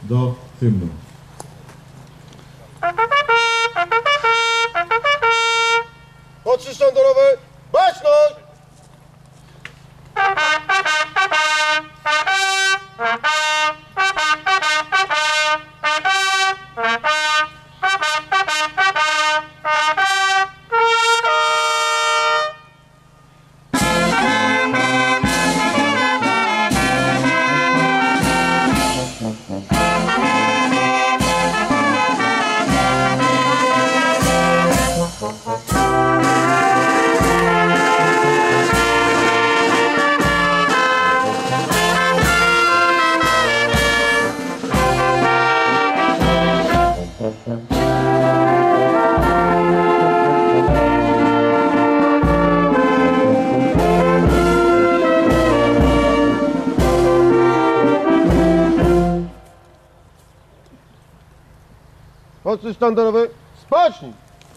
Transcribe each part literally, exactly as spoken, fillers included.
do hymnu. Oczy sztandarowe, baczność! Oczy sztandarowe, spocznij!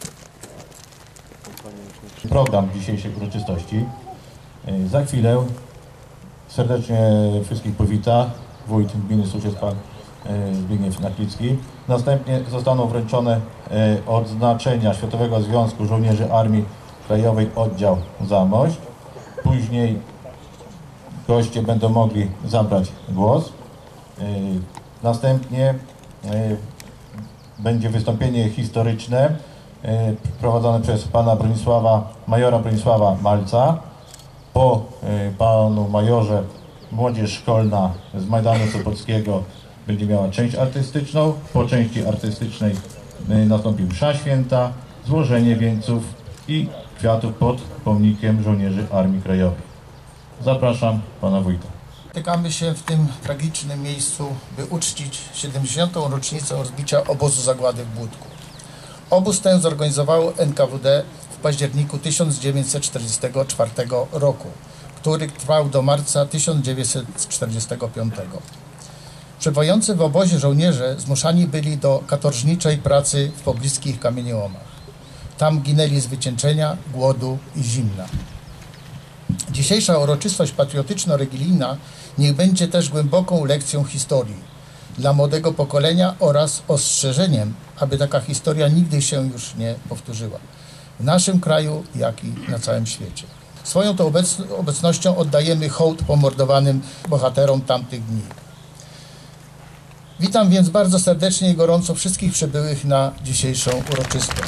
Program dzisiejszej uroczystości. Za chwilę serdecznie wszystkich powita wójt gminy Suchec, pan Zbigniew Naklicki. Następnie zostaną wręczone odznaczenia Światowego Związku Żołnierzy Armii Krajowej Oddział Zamość. Później goście będą mogli zabrać głos. Następnie będzie wystąpienie historyczne prowadzone przez pana Bronisława, majora Bronisława Malca. Po panu majorze młodzież szkolna z Majdanu Sopockiego będzie miała część artystyczną. Po części artystycznej nastąpi msza święta, złożenie wieńców i kwiatów pod pomnikiem żołnierzy Armii Krajowej. Zapraszam pana wójta. Spotykamy się w tym tragicznym miejscu, by uczcić siedemdziesiątą rocznicę rozbicia obozu zagłady w Błódku. Obóz ten zorganizowało N K W D w październiku tysiąc dziewięćset czterdziestego czwartego roku, który trwał do marca tysiąc dziewięćset czterdziestego piątego. Przebywający w obozie żołnierze zmuszani byli do katorżniczej pracy w pobliskich kamieniołomach. Tam ginęli z wycieńczenia, głodu i zimna. Dzisiejsza uroczystość patriotyczno-religijna niech będzie też głęboką lekcją historii dla młodego pokolenia oraz ostrzeżeniem, aby taka historia nigdy się już nie powtórzyła w naszym kraju, jak i na całym świecie. Swoją to obecnością oddajemy hołd pomordowanym bohaterom tamtych dni. Witam więc bardzo serdecznie i gorąco wszystkich przybyłych na dzisiejszą uroczystość.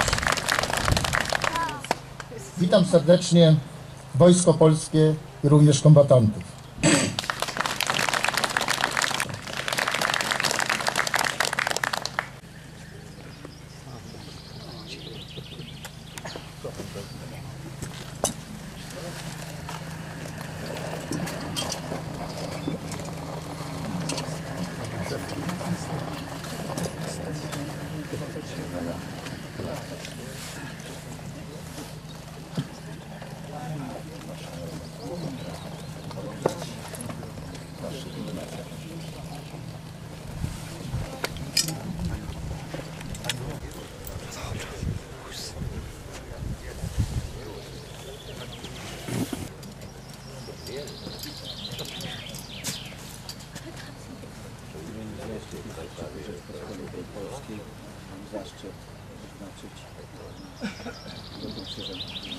Witam serdecznie Wojsko Polskie i również kombatantów. Polskiej mam zaszczyt odznaczyć Złotym Krzyżem.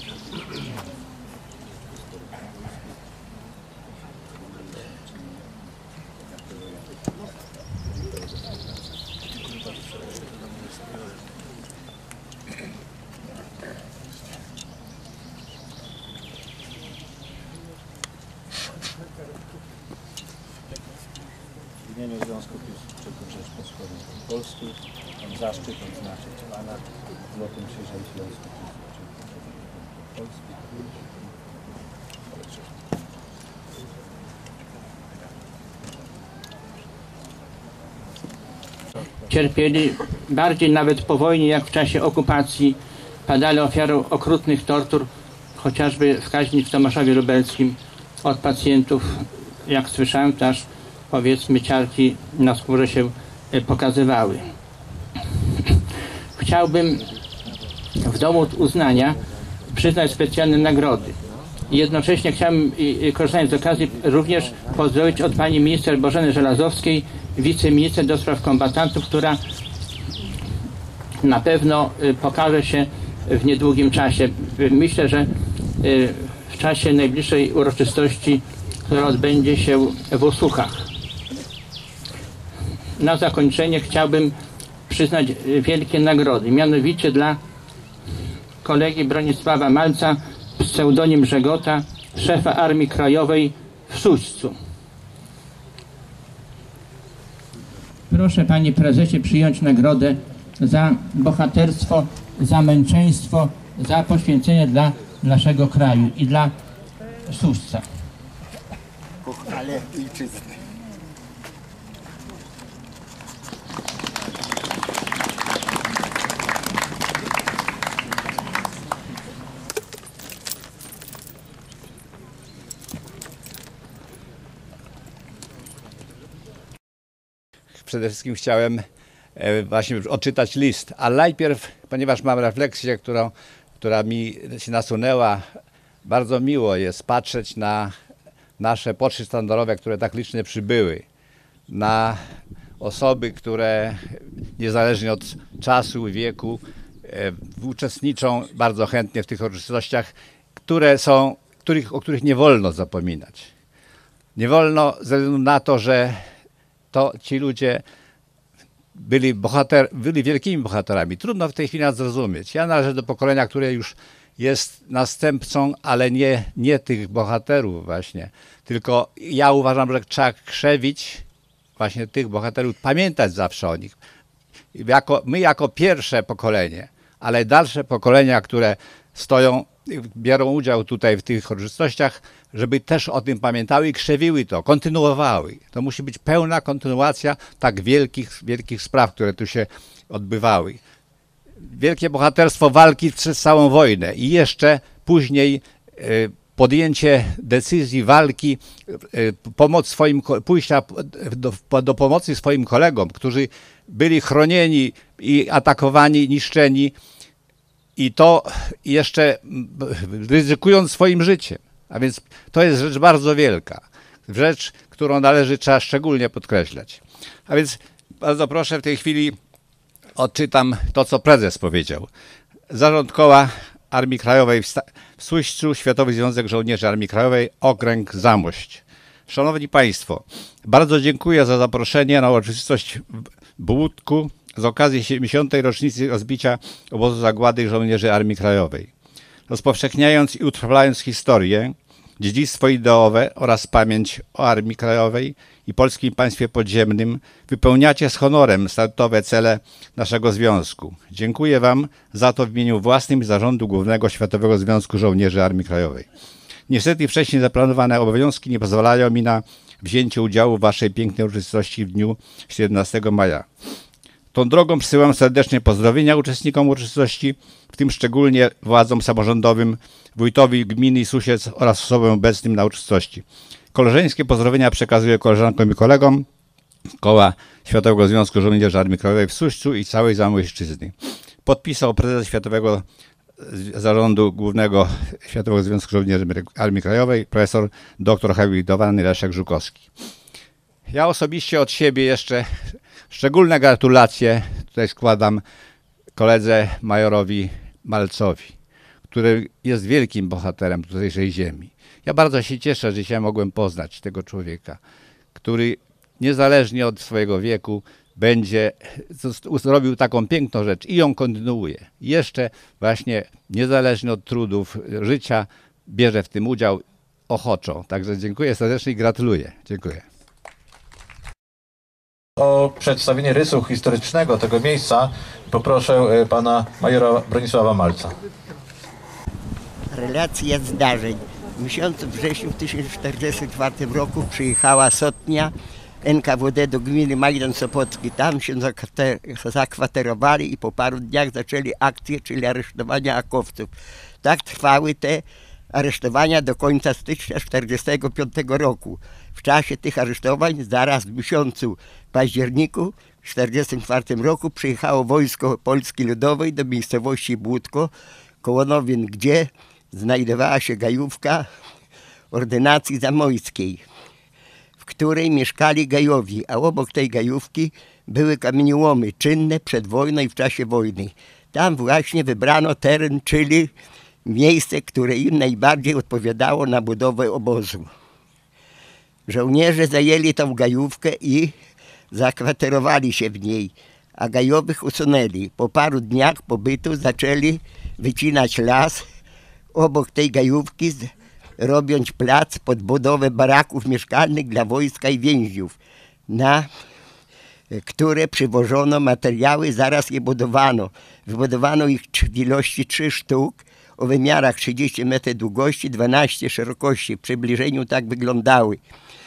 W imieniu Związku Piłsudczego Rzeczypospolitej Polskiej mam zaszczyt odznaczyć Pana Złotym Krzyżem Związku Piłsudczego Polskiej. Cierpieli bardziej nawet po wojnie, jak w czasie okupacji. Padali ofiarą okrutnych tortur, chociażby wskaźnik w Tomaszowie Lubelskim od pacjentów, jak słyszałem, też powiedzmy ciarki na skórze się pokazywały. Chciałbym w Domu Uznania przyznać specjalne nagrody. Jednocześnie chciałbym, korzystając z okazji, również pozdrowić od pani minister Bożeny Żelazowskiej wiceminister do spraw kombatantów, która na pewno pokaże się w niedługim czasie. Myślę, że w czasie najbliższej uroczystości, która odbędzie się w Usłuchach. Na zakończenie chciałbym przyznać wielkie nagrody, mianowicie dla kolegi Bronisława Malca, pseudonim Żegota, szefa Armii Krajowej w Suścu. Proszę, panie prezesie, przyjąć nagrodę za bohaterstwo, za męczeństwo, za poświęcenie dla naszego kraju i dla Suśca. Ale ojczyzny. Przede wszystkim chciałem właśnie odczytać list, ale najpierw, ponieważ mam refleksję, którą, która mi się nasunęła, bardzo miło jest patrzeć na nasze poczty sztandarowe, które tak licznie przybyły, na osoby, które niezależnie od czasu i wieku uczestniczą bardzo chętnie w tych uroczystościach, które są, których, o których nie wolno zapominać. Nie wolno ze względu na to, że to ci ludzie byli, bohater, byli wielkimi bohaterami. Trudno w tej chwili nas zrozumieć. Ja należę do pokolenia, które już jest następcą, ale nie, nie tych bohaterów właśnie. Tylko ja uważam, że trzeba krzewić właśnie tych bohaterów, pamiętać zawsze o nich. Jako, my jako pierwsze pokolenie, ale dalsze pokolenia, które stoją, biorą udział tutaj w tych uroczystościach, żeby też o tym pamiętały i krzewiły to, kontynuowały. To musi być pełna kontynuacja tak wielkich, wielkich spraw, które tu się odbywały. Wielkie bohaterstwo walki przez całą wojnę i jeszcze później podjęcie decyzji walki, pomoc swoim, pójścia do, do pomocy swoim kolegom, którzy byli chronieni i atakowani, niszczeni, i to jeszcze ryzykując swoim życiem. A więc to jest rzecz bardzo wielka. Rzecz, którą należy trzeba szczególnie podkreślać. A więc bardzo proszę, w tej chwili odczytam to, co prezes powiedział. Zarząd Koła Armii Krajowej w, w Suścu, Światowy Związek Żołnierzy Armii Krajowej, okręg Zamość. Szanowni Państwo, bardzo dziękuję za zaproszenie na uroczystość w Błódku z okazji siedemdziesiątej rocznicy rozbicia obozu zagłady żołnierzy Armii Krajowej. Rozpowszechniając i utrwalając historię, dziedzictwo ideowe oraz pamięć o Armii Krajowej i polskim państwie podziemnym, wypełniacie z honorem statutowe cele naszego związku. Dziękuję Wam za to w imieniu własnym i Zarządu Głównego Światowego Związku Żołnierzy Armii Krajowej. Niestety wcześniej zaplanowane obowiązki nie pozwalają mi na wzięcie udziału w Waszej pięknej uroczystości w dniu siedemnastego maja. Tą drogą przysyłam serdecznie pozdrowienia uczestnikom uroczystości, w tym szczególnie władzom samorządowym, wójtowi gminy Susiec oraz osobom obecnym na uroczystości. Koleżeńskie pozdrowienia przekazuję koleżankom i kolegom Koła Światowego Związku Żołnierzy Armii Krajowej w Suścu i całej Zamojszczyzny. Podpisał prezes Światowego Zarządu Głównego Światowego Związku Żołnierzy Armii Krajowej, profesor doktor habilitowany Leszek Żukowski. Ja osobiście od siebie jeszcze szczególne gratulacje tutaj składam koledze majorowi Malcowi, który jest wielkim bohaterem tutejszej ziemi. Ja bardzo się cieszę, że dzisiaj mogłem poznać tego człowieka, który niezależnie od swojego wieku będzie zrobił taką piękną rzecz i ją kontynuuje. Jeszcze właśnie niezależnie od trudów życia bierze w tym udział ochoczo. Także dziękuję serdecznie i gratuluję. Dziękuję. O przedstawienie rysu historycznego tego miejsca poproszę pana majora Bronisława Malca. Relacja zdarzeń. W miesiącu wrześniu tysiąc dziewięćset czterdziestym czwartym roku przyjechała sotnia N K W D do gminy Majdan Sopocki. Tam się zakwaterowali i po paru dniach zaczęli akcję, czyli aresztowania akowców. Tak trwały te aresztowania do końca stycznia tysiąc dziewięćset czterdziestego piątego roku. W czasie tych aresztowań, zaraz w miesiącu październiku tysiąc dziewięćset czterdziestym czwartym roku przyjechało wojsko Polski Ludowej do miejscowości Błódko koło Nowin, gdzie znajdowała się gajówka ordynacji zamojskiej. w której mieszkali Gajowi, a obok tej Gajówki były kamieniołomy czynne przed wojną i w czasie wojny. Tam właśnie wybrano teren, czyli miejsce, które im najbardziej odpowiadało na budowę obozu. Żołnierze zajęli tą Gajówkę i zakwaterowali się w niej, a Gajowych usunęli. Po paru dniach pobytu zaczęli wycinać las obok tej Gajówki, robiąc plac pod budowę baraków mieszkalnych dla wojska i więźniów, na które przywożono materiały, zaraz je budowano. Wybudowano ich w ilości trzy sztuk, o wymiarach trzydzieści metrów długości, dwanaście szerokości. W przybliżeniu tak wyglądały.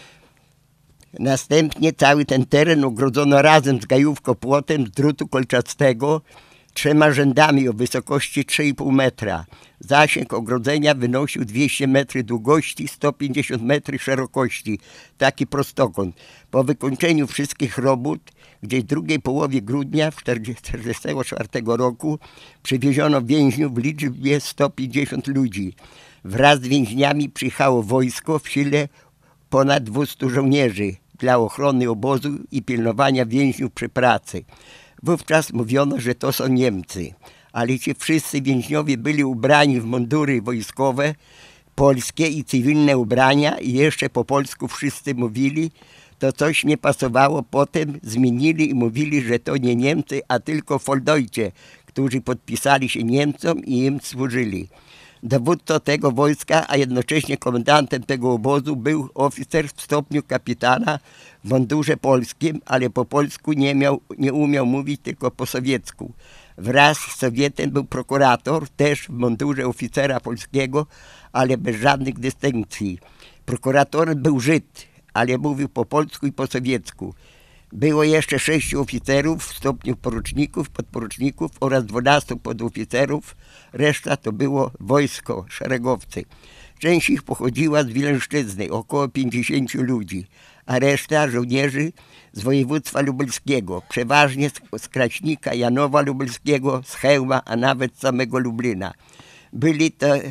Następnie cały ten teren ogrodzono razem z Gajówką płotem z drutu kolczastego, trzema rzędami o wysokości trzy i pół metra. Zasięg ogrodzenia wynosił dwieście metrów długości, sto pięćdziesiąt metrów szerokości. Taki prostokąt. Po wykończeniu wszystkich robót, gdzieś w drugiej połowie grudnia w tysiąc dziewięćset czterdziestego czwartego roku przywieziono więźniów w liczbie sto pięćdziesiąt ludzi. Wraz z więźniami przyjechało wojsko w sile ponad dwustu żołnierzy dla ochrony obozu i pilnowania więźniów przy pracy. Wówczas mówiono, że to są Niemcy, ale ci wszyscy więźniowie byli ubrani w mundury wojskowe, polskie i cywilne ubrania i jeszcze po polsku wszyscy mówili. To coś nie pasowało, potem zmienili i mówili, że to nie Niemcy, a tylko Volksdeutsche, którzy podpisali się Niemcom i im służyli. Dowódcą tego wojska, a jednocześnie komendantem tego obozu był oficer w stopniu kapitana w mundurze polskim, ale po polsku nie, miał, nie umiał mówić, tylko po sowiecku. Wraz z Sowietem był prokurator, też w mundurze oficera polskiego, ale bez żadnych dystynkcji. Prokuratorem był Żyd, ale mówił po polsku i po sowiecku. Było jeszcze sześciu oficerów w stopniu poruczników, podporuczników oraz dwunastu podoficerów. Reszta to było wojsko, szeregowcy. Część ich pochodziła z Wileńszczyzny, około pięćdziesięciu ludzi, a reszta żołnierzy z województwa lubelskiego, przeważnie z, z Kraśnika, Janowa Lubelskiego, z Chełma, a nawet z samego Lublina. Byli to y,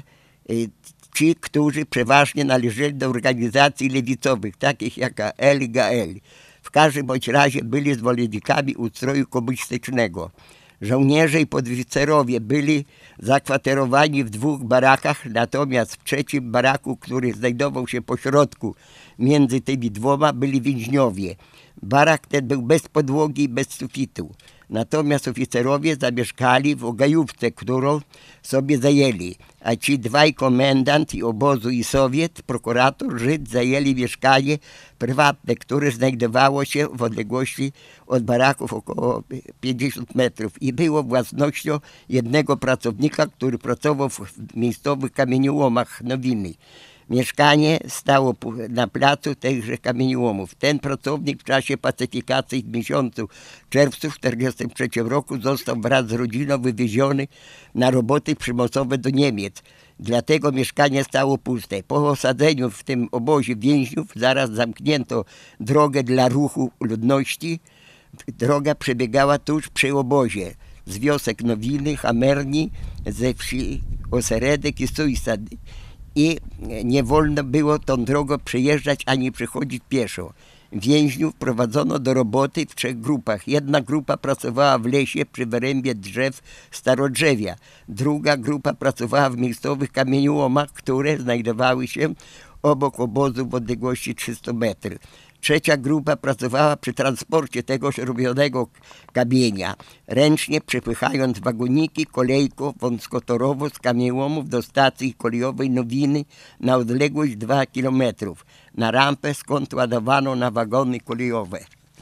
ci, którzy przeważnie należeli do organizacji lewicowych, takich jak A L i G A L. W każdym bądź razie byli zwolennikami ustroju komunistycznego. Żołnierze i podoficerowie byli zakwaterowani w dwóch barakach, natomiast w trzecim baraku, który znajdował się po środku między tymi dwoma, byli więźniowie. Barak ten był bez podłogi i bez sufitu. Natomiast oficerowie zamieszkali w Gajówce, którą sobie zajęli, a ci dwaj komendant i obozu i Sowiet, prokurator, Żyd, zajęli mieszkanie prywatne, które znajdowało się w odległości od baraków około pięćdziesiąt metrów i było własnością jednego pracownika, który pracował w miejscowych kamieniołomach Nowiny. Mieszkanie stało na placu tychże kamieniołomów. Ten pracownik w czasie pacyfikacji w miesiącu czerwcu tysiąc dziewięćset czterdziestego trzeciego roku został wraz z rodziną wywieziony na roboty przymusowe do Niemiec. Dlatego mieszkanie stało puste. Po osadzeniu w tym obozie więźniów zaraz zamknięto drogę dla ruchu ludności. Droga przebiegała tuż przy obozie. Z wiosek Nowiny, Hamerni, ze wsi Oseredek i Sujsad. I nie wolno było tą drogą przejeżdżać ani przechodzić pieszo. Więźniów prowadzono do roboty w trzech grupach. Jedna grupa pracowała w lesie przy wyrębie drzew starodrzewia. Druga grupa pracowała w miejscowych kamieniołomach, które znajdowały się obok obozu w odległości trzystu metrów. Trzecia grupa pracowała przy transporcie tegoż robionego kamienia, ręcznie przepychając wagoniki kolejko wąskotorowo z kamieniołomów do stacji kolejowej Nowiny na odległość dwóch kilometrów, na rampę, skąd ładowano na wagony kolejowe.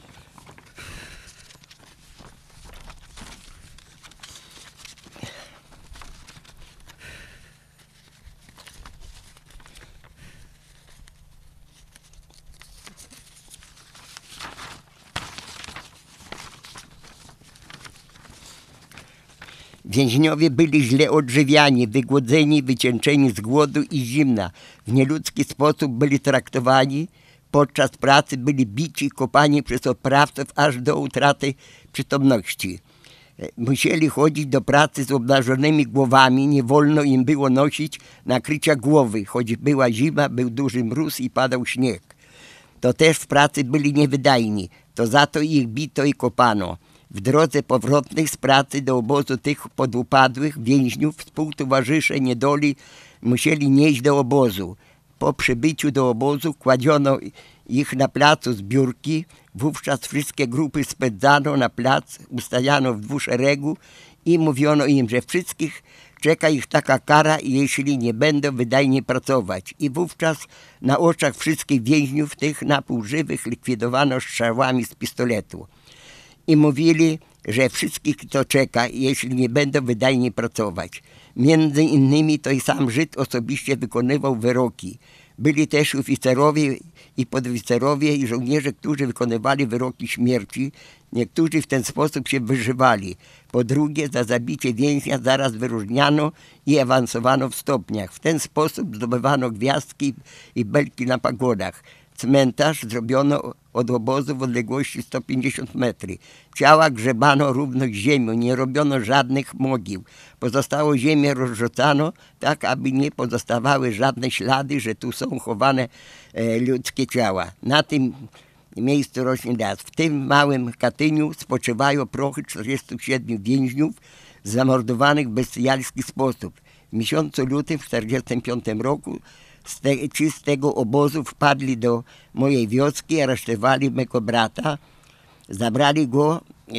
Więźniowie byli źle odżywiani, wygłodzeni, wycieńczeni z głodu i zimna. W nieludzki sposób byli traktowani. Podczas pracy byli bici, kopani przez oprawców aż do utraty przytomności. Musieli chodzić do pracy z obnażonymi głowami. Nie wolno im było nosić nakrycia głowy, choć była zima, był duży mróz i padał śnieg. to też w pracy byli niewydajni, to za to ich bito i kopano. W drodze powrotnej z pracy do obozu tych podupadłych więźniów współtowarzysze niedoli musieli nieść do obozu. Po przybyciu do obozu kładziono ich na placu zbiórki, wówczas wszystkie grupy spędzano na plac, ustawiano w dwuszeregu i mówiono im, że wszystkich czeka ich taka kara, jeśli nie będą wydajnie pracować. I wówczas na oczach wszystkich więźniów tych napółżywych likwidowano strzałami z pistoletu. I mówili, że wszystkich to czeka, jeśli nie będą wydajnie pracować. Między innymi to i sam Żyd osobiście wykonywał wyroki. Byli też oficerowie i podoficerowie i żołnierze, którzy wykonywali wyroki śmierci. Niektórzy w ten sposób się wyżywali. Po drugie, za zabicie więźnia zaraz wyróżniano i awansowano w stopniach. W ten sposób zdobywano gwiazdki i belki na pagodach. Cmentarz zrobiono od obozu w odległości sto pięćdziesiąt metrów. Ciała grzebano równo z ziemią, nie robiono żadnych mogił. Pozostałą ziemię rozrzucano tak, aby nie pozostawały żadne ślady, że tu są chowane e, ludzkie ciała. Na tym miejscu rośnie las. W tym małym Katyniu spoczywają prochy czterdziestu siedmiu więźniów zamordowanych w bestialski sposób. W miesiącu lutym w tysiąc dziewięćset czterdziestym piątym roku z te, ci z tego obozu wpadli do mojej wioski, aresztowali mego brata, zabrali go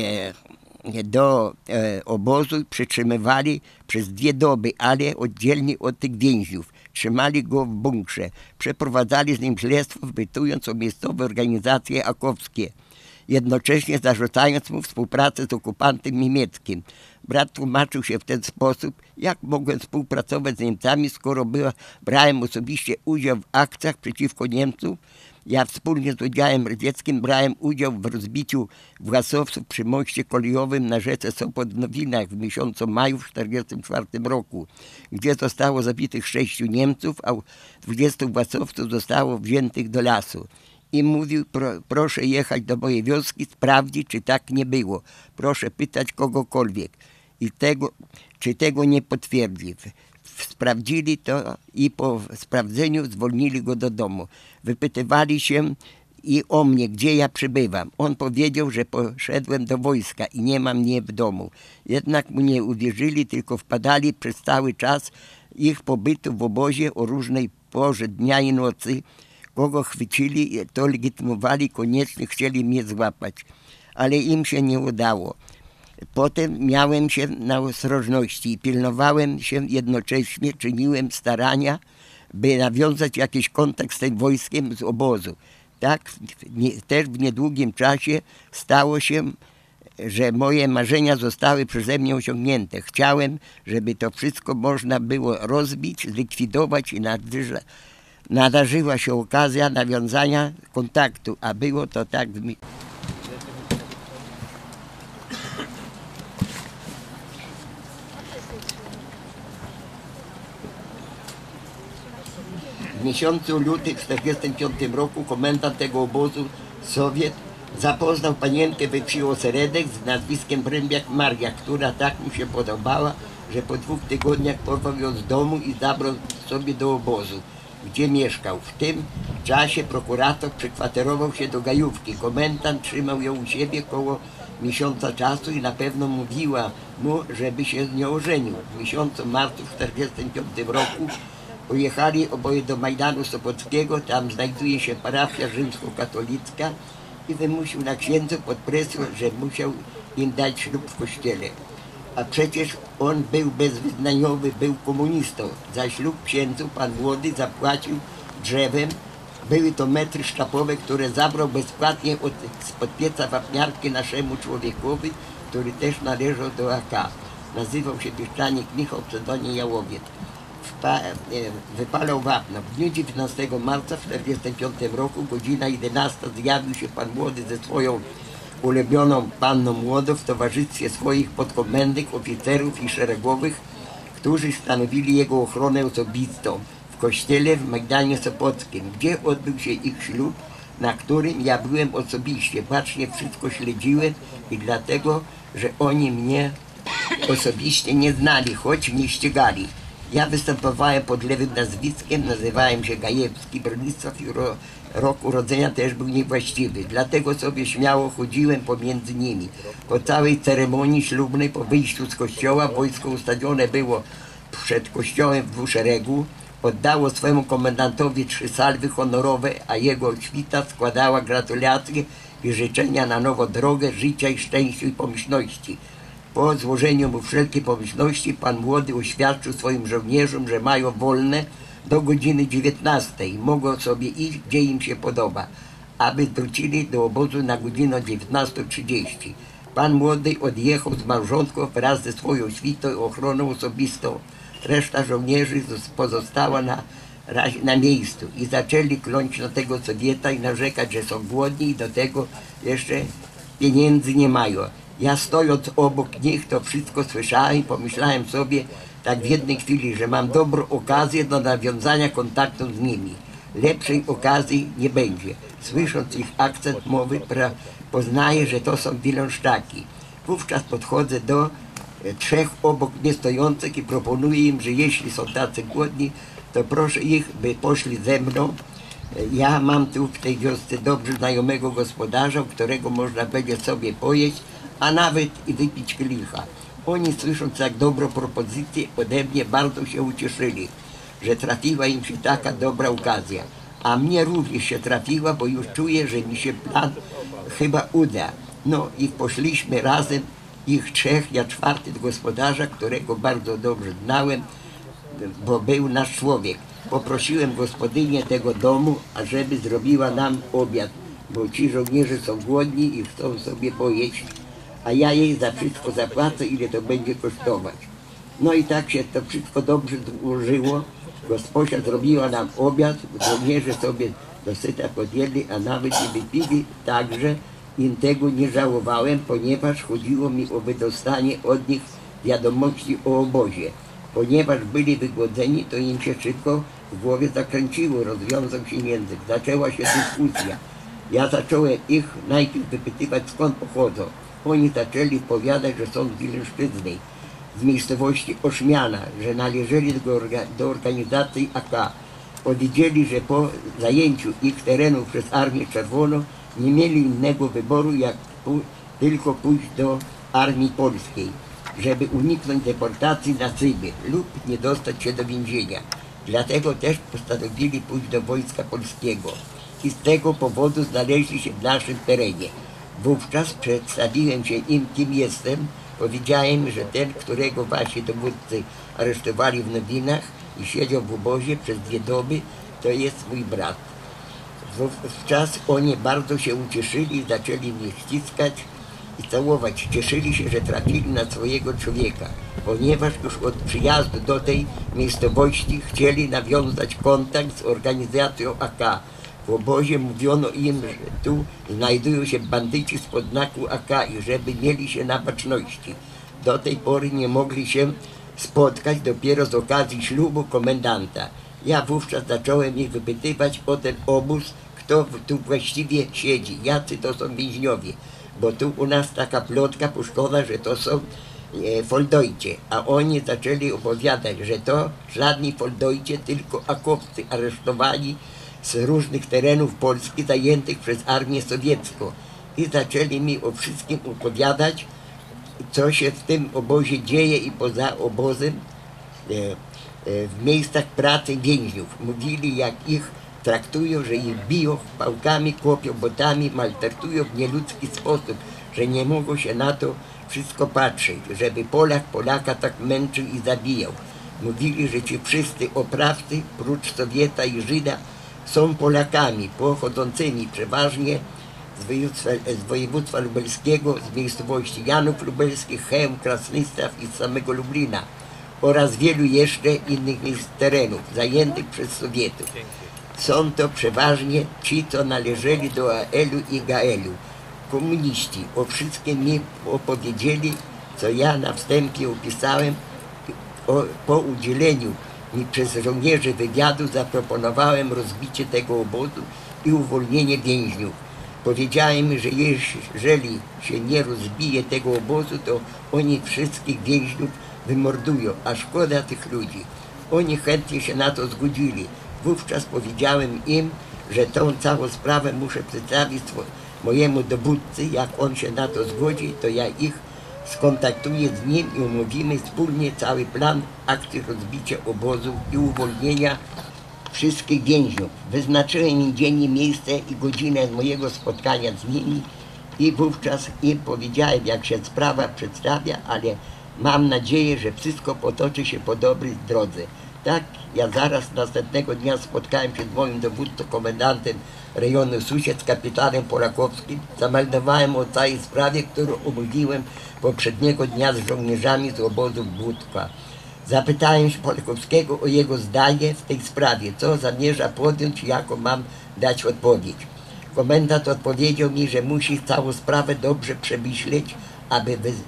e, do e, obozu i przytrzymywali przez dwie doby, ale oddzielnie od tych więźniów. Trzymali go w bunkrze, przeprowadzali z nim śledztwo, wpytując o miejscowe organizacje akowskie, jednocześnie zarzucając mu współpracę z okupantem niemieckim. Brat tłumaczył się w ten sposób, jak mogłem współpracować z Niemcami, skoro była, brałem osobiście udział w akcjach przeciwko Niemcom. Ja wspólnie z oddziałem radzieckim brałem udział w rozbiciu własowców przy moście kolejowym na rzece Sopot w Nowinach w miesiącu maju w tysiąc dziewięćset czterdziestym czwartym roku, gdzie zostało zabitych sześciu Niemców, a dwudziestu własowców zostało wziętych do lasu. I mówił, pro, proszę jechać do mojej wioski, sprawdzić, czy tak nie było. Proszę pytać kogokolwiek. I tego, czy tego nie potwierdzi. Sprawdzili to i po sprawdzeniu zwolnili go do domu. Wypytywali się i o mnie, gdzie ja przybywam. On powiedział, że poszedłem do wojska i nie ma mnie w domu. Jednak mu nie uwierzyli, tylko wpadali przez cały czas ich pobytu w obozie o różnej porze dnia i nocy. Kogo chwycili, to legitymowali, koniecznie chcieli mnie złapać, ale im się nie udało. Potem miałem się na ostrożności i pilnowałem się jednocześnie, czyniłem starania, by nawiązać jakiś kontakt z tym wojskiem z obozu. Tak nie, też w niedługim czasie stało się, że moje marzenia zostały przeze mnie osiągnięte. Chciałem, żeby to wszystko można było rozbić, zlikwidować i nadżyć. Nadarzyła się okazja nawiązania kontaktu, a było to tak w mi... W miesiącu lutym w tysiąc dziewięćset czterdziestym piątym roku komendant tego obozu, Sowiet, zapoznał panienkę we wsi Oseredek z nazwiskiem Brębiak Maria, która tak mu się podobała, że po dwóch tygodniach porwał ją z domu i zabrał sobie do obozu, gdzie mieszkał. W tym czasie prokurator przykwaterował się do Gajówki. Komendant trzymał ją u siebie koło miesiąca czasu i na pewno mówiła mu, żeby się z nią ożenił. W miesiącu marcu w tysiąc dziewięćset czterdziestym piątym roku pojechali oboje do Majdanu Sopockiego. Tam znajduje się parafia rzymskokatolicka i wymusił na księdzu pod presją, że musiał im dać ślub w kościele. A przecież on był bezwyznaniowy, był komunistą. Za ślub księdzu pan młody zapłacił drzewem. Były to metry sztapowe, które zabrał bezpłatnie od, spod pieca wapniarki naszemu człowiekowi, który też należał do A K. Nazywał się pieszczanik Michał, pseudonim Jałowiec. Wpa, e, wypalał wapno. W dniu dziewiętnastego marca w tysiąc dziewięćset czterdziestym piątym roku, godzina jedenasta, zjawił się pan młody ze swoją ulubioną panną młodą w towarzystwie swoich podkomendnych, oficerów i szeregowych, którzy stanowili jego ochronę osobistą w kościele w Majdanie Sopockim, gdzie odbył się ich ślub, na którym ja byłem osobiście. Bacznie wszystko śledziłem i dlatego, że oni mnie osobiście nie znali, choć nie ścigali. Ja występowałem pod lewym nazwiskiem, nazywałem się Gajewski Bronisław i ro, rok urodzenia też był niewłaściwy. Dlatego sobie śmiało chodziłem pomiędzy nimi. Po całej ceremonii ślubnej, po wyjściu z kościoła, wojsko ustawione było przed kościołem w dwuszeregu. Oddało swemu komendantowi trzy salwy honorowe, a jego świta składała gratulacje i życzenia na nową drogę życia i szczęściu i pomyślności. Po złożeniu mu wszelkiej pomyślności pan młody oświadczył swoim żołnierzom, że mają wolne do godziny dziewiętnastej i mogą sobie iść, gdzie im się podoba, aby wrócili do obozu na godzinę dziewiętnastą trzydzieści. Pan młody odjechał z małżonką wraz ze swoją świtą i ochroną osobistą. Reszta żołnierzy pozostała na, na miejscu i zaczęli kląć na tego Sowieta i narzekać, że są głodni i do tego jeszcze pieniędzy nie mają. Ja stojąc obok nich to wszystko słyszałem i pomyślałem sobie tak w jednej chwili, że mam dobrą okazję do nawiązania kontaktu z nimi. Lepszej okazji nie będzie. Słysząc ich akcent mowy poznaję, że to są Wieląszczaki. Wówczas podchodzę do trzech obok mnie stojących i proponuję im, że jeśli są tacy głodni, to proszę ich, by poszli ze mną. Ja mam tu w tej wiosce dobrze znajomego gospodarza, u którego można będzie sobie pojeść, a nawet i wypić kielicha. Oni, słysząc tak dobrą propozycję, ode mnie bardzo się ucieszyli, że trafiła im się taka dobra okazja. A mnie również się trafiła, bo już czuję, że mi się plan chyba uda. No i poszliśmy razem, ich trzech, ja czwarty do gospodarza, którego bardzo dobrze znałem, bo był nasz człowiek. Poprosiłem gospodynię tego domu, ażeby zrobiła nam obiad, bo ci żołnierze są głodni i chcą sobie pojeść, a ja jej za wszystko zapłacę, ile to będzie kosztować. No i tak się to wszystko dobrze ułożyło. Gosposia zrobiła nam obiad, żołnierze sobie dosyta podjęli, a nawet i wypili, także im tego nie żałowałem, ponieważ chodziło mi o wydostanie od nich wiadomości o obozie. Ponieważ byli wygłodzeni, to im się szybko w głowie zakręciło, rozwiązał się język, zaczęła się dyskusja. Ja zacząłem ich najpierw wypytywać, skąd pochodzą. Oni zaczęli powiadać, że są z Wileńszczyzny, z miejscowości Oszmiana, że należeli do, orga, do organizacji A K. Powiedzieli, że po zajęciu ich terenów przez Armię Czerwoną nie mieli innego wyboru, jak pu tylko pójść do Armii Polskiej, żeby uniknąć deportacji na Sybir lub nie dostać się do więzienia. Dlatego też postanowili pójść do Wojska Polskiego i z tego powodu znaleźli się w naszym terenie. Wówczas przedstawiłem się im, kim jestem. Powiedziałem, że ten, którego wasi dowódcy aresztowali w Nowinach i siedział w obozie przez dwie doby, to jest mój brat. Wówczas oni bardzo się ucieszyli, zaczęli mnie ściskać i całować. Cieszyli się, że trafili na swojego człowieka, ponieważ już od przyjazdu do tej miejscowości chcieli nawiązać kontakt z organizacją A K. W obozie mówiono im, że tu znajdują się bandyci spod znaku A K i żeby mieli się na baczności. Do tej pory nie mogli się spotkać, dopiero z okazji ślubu komendanta. Ja wówczas zacząłem ich wypytywać o ten obóz, kto tu właściwie siedzi, jacy to są więźniowie. Bo tu u nas taka plotka puszkowa, że to są e, Foldojcie, a oni zaczęli opowiadać, że to żadni Foldojcie, tylko akowcy aresztowani z różnych terenów Polski zajętych przez armię sowiecką. I zaczęli mi o wszystkim opowiadać, co się w tym obozie dzieje i poza obozem, e, e, w miejscach pracy więźniów. Mówili, jak ich traktują, że ich biją pałkami, kłopią botami, maltretują w nieludzki sposób, że nie mogą się na to wszystko patrzeć, żeby Polak Polaka tak męczył i zabijał. Mówili, że ci wszyscy oprawcy, prócz Sowieta i Żyda, są Polakami pochodzącymi przeważnie z województwa, z województwa lubelskiego, z miejscowości Janów Lubelskich, Chełm, Krasnystaw i z samego Lublina oraz wielu jeszcze innych miejsc terenów zajętych przez Sowietów. Są to przeważnie ci, co należeli do A L u i G A L u. Komuniści o wszystkim mi opowiedzieli, co ja na wstępie opisałem. O, po udzieleniu mi przez żołnierzy wywiadu zaproponowałem rozbicie tego obozu i uwolnienie więźniów. Powiedziałem, że jeżeli się nie rozbije tego obozu, to oni wszystkich więźniów wymordują, a szkoda tych ludzi. Oni chętnie się na to zgodzili. Wówczas powiedziałem im, że tą całą sprawę muszę przedstawić mojemu dowódcy. Jak on się na to zgodzi, to ja ich skontaktuję z nim i umówimy wspólnie cały plan akcji rozbicia obozu i uwolnienia wszystkich więźniów. Wyznaczyłem im dzień i miejsce i godzinę mojego spotkania z nimi i wówczas im powiedziałem, jak się sprawa przedstawia, ale mam nadzieję, że wszystko potoczy się po dobrej drodze. Tak, ja zaraz następnego dnia spotkałem się z moim dowódcą, komendantem rejonu Susiec, kapitanem Polakowskim. Zameldowałem o całej sprawie, którą omówiłem poprzedniego dnia z żołnierzami z obozu Budka. Zapytałem się Polakowskiego o jego zdanie w tej sprawie, co zamierza podjąć i jaką mam dać odpowiedź. Komendant odpowiedział mi, że musi całą sprawę dobrze przemyśleć, aby wy...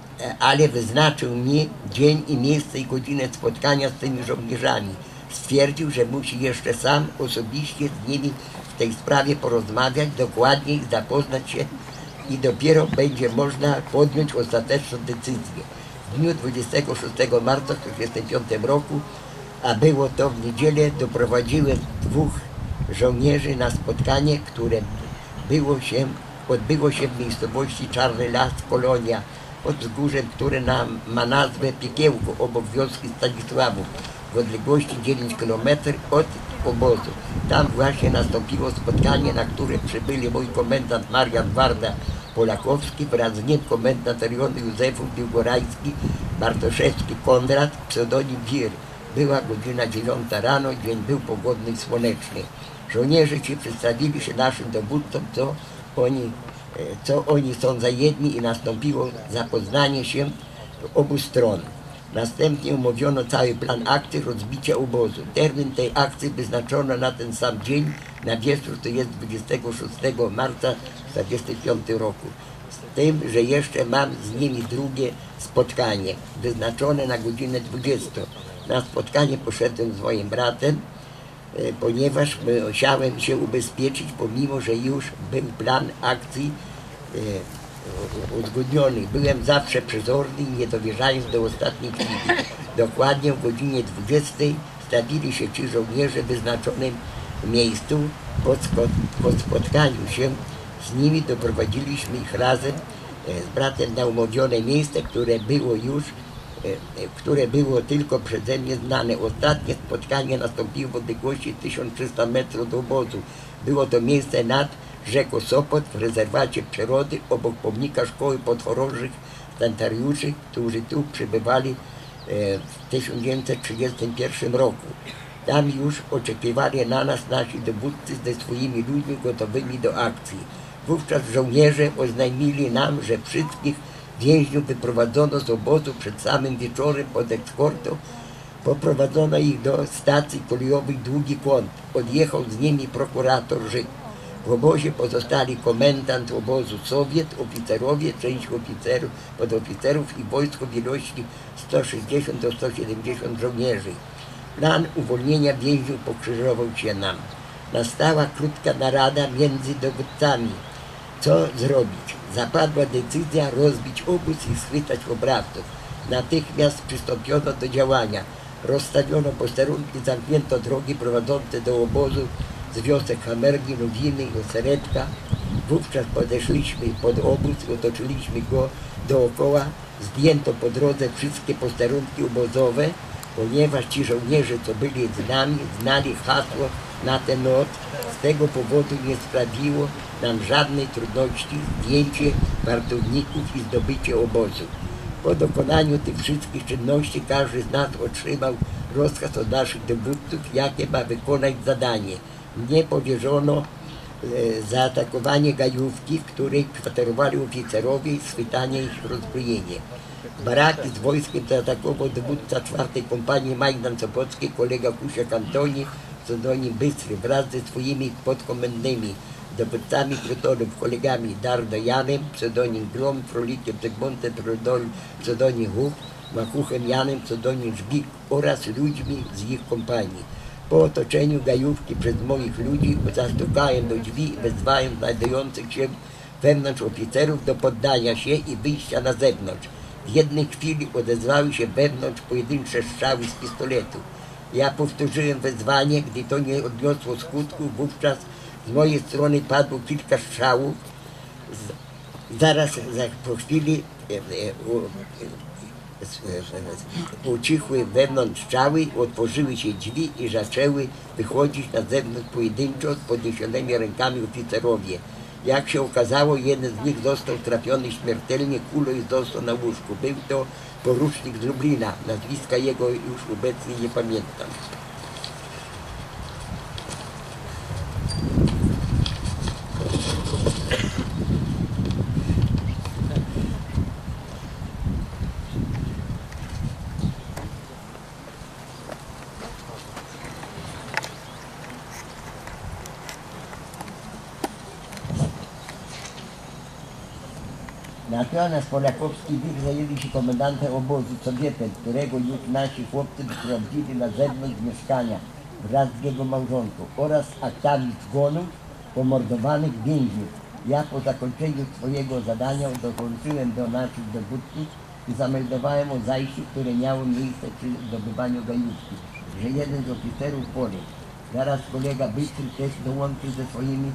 ale wyznaczył mi dzień i miejsce i godzinę spotkania z tymi żołnierzami. Stwierdził, że musi jeszcze sam osobiście z nimi w tej sprawie porozmawiać, dokładniej zapoznać się i dopiero będzie można podjąć ostateczną decyzję. W dniu dwudziestego szóstego marca tysiąc dziewięćset trzydziestego piątego roku, a było to w niedzielę, doprowadziłem dwóch żołnierzy na spotkanie, które było się, odbyło się w miejscowości Czarny Las, Kolonia, pod wzgórzem, które nam, ma nazwę Piekiełko, obok wioski Stanisławów, w odległości dziewięć kilometrów od obozu. Tam właśnie nastąpiło spotkanie, na które przybyli mój komendant Marian Warda Polakowski wraz z nim komendant rejonu Józefów Biłgorajski, Bartoszewski Konrad, pseudonim Wir. Była godzina dziewiąta rano, dzień był pogodny i słoneczny. Żołnierze ci przedstawili się naszym dowódcom, co oni, co oni są za jedni i nastąpiło zapoznanie się obu stron. Następnie omówiono cały plan akcji rozbicia obozu. Termin tej akcji wyznaczono na ten sam dzień, na wieczór, to jest dwudziestego szóstego marca tysiąc dziewięćset czterdziestego piątego roku. Z tym, że jeszcze mam z nimi drugie spotkanie, wyznaczone na godzinę dwudziestą. Na spotkanie poszedłem z moim bratem, ponieważ musiałem się ubezpieczyć, pomimo że już był plan akcji uzgodniony. Byłem zawsze przezorny i nie dowierzając do ostatniej chwili. Dokładnie w godzinie dwudziestej stawili się ci żołnierze w wyznaczonym miejscu. Po, po spotkaniu się z nimi doprowadziliśmy ich razem z bratem na umówione miejsce, które było już, które było tylko przeze mnie znane. Ostatnie spotkanie nastąpiło w odległości tysiąc trzysta metrów do obozu. Było to miejsce nad rzeką Sopot w rezerwacie przyrody obok pomnika szkoły podchorążych sanitariuszy, którzy tu przybywali w tysiąc dziewięćset trzydziestym pierwszym roku. Tam już oczekiwali na nas nasi dowódcy ze swoimi ludźmi gotowymi do akcji. Wówczas żołnierze oznajmili nam, że wszystkich więźniów wyprowadzono z obozu przed samym wieczorem pod eskortą. Poprowadzono ich do stacji kolejowej Długi Kąt. Odjechał z nimi prokurator Żyk. W obozie pozostali komendant obozu Sowiet, oficerowie, część oficerów, podoficerów i wojsko w ilości sto sześćdziesiąt do stu siedemdziesięciu żołnierzy. Plan uwolnienia więźniów pokrzyżował się nam. Nastała krótka narada między dowódcami. Co zrobić? Zapadła decyzja rozbić obóz i schwytać oprawców. Natychmiast przystąpiono do działania. Rozstawiono posterunki, zamknięto drogi prowadzące do obozu z wiosek Hamergi, Nowiny i Oseretka. Wówczas podeszliśmy pod obóz i otoczyliśmy go dookoła. Zdjęto po drodze wszystkie posterunki obozowe, ponieważ ci żołnierze, co byli z nami, znali hasło na ten noc. Z tego powodu nie sprawiło nam żadnej trudności zdjęcie wartowników i zdobycie obozu. Po dokonaniu tych wszystkich czynności każdy z nas otrzymał rozkaz od naszych dowódców, jakie ma wykonać zadanie. Mnie powierzono e, zaatakowanie gajówki, w której kwaterowali oficerowie i schwytanie ich rozbrojenie. Baraki z wojskiem zaatakował dowódca czwartej kompanii Majdan Sopockiej, kolega Kusiak Antoni, pseudonim Bystry, wraz ze swoimi podkomendnymi dowódcami plutonów, kolegami Dardo Janem, pseudonim Grom, Frolikiem Zygmuntem, pseudonim Huk, Machuchem Janem, pseudonim Żbik oraz ludźmi z ich kompanii. Po otoczeniu gajówki przez moich ludzi zastukałem do drzwi i wezwałem znajdujących się wewnątrz oficerów do poddania się i wyjścia na zewnątrz. W jednej chwili odezwały się wewnątrz pojedyncze strzały z pistoletu. Ja powtórzyłem wezwanie, gdy to nie odniosło skutku, wówczas z mojej strony padło kilka strzałów. Z, zaraz za, po chwili e, e, u, e, ucichły wewnątrz strzały, otworzyły się drzwi i zaczęły wychodzić na zewnątrz pojedynczo z podniesionymi rękami oficerowie. Jak się okazało, jeden z nich został trafiony śmiertelnie kulą i został na łóżku. Był to porucznik z Lublina. Nazwiska jego już obecnie nie pamiętam. Natomiast polakowski wir zajęli się komendantem obozu Sowietem, którego już nasi chłopcy wyprowadzili na zewnątrz mieszkania wraz z jego małżonką oraz aktami zgonów pomordowanych więźniów. Ja po zakończeniu swojego zadania dołączyłem do naszych dowódców i zameldowałem o zajściu, które miało miejsce przy zdobywaniu Gajówki, że jeden z oficerów poległ. Zaraz kolega Bystry też dołączył ze swoimi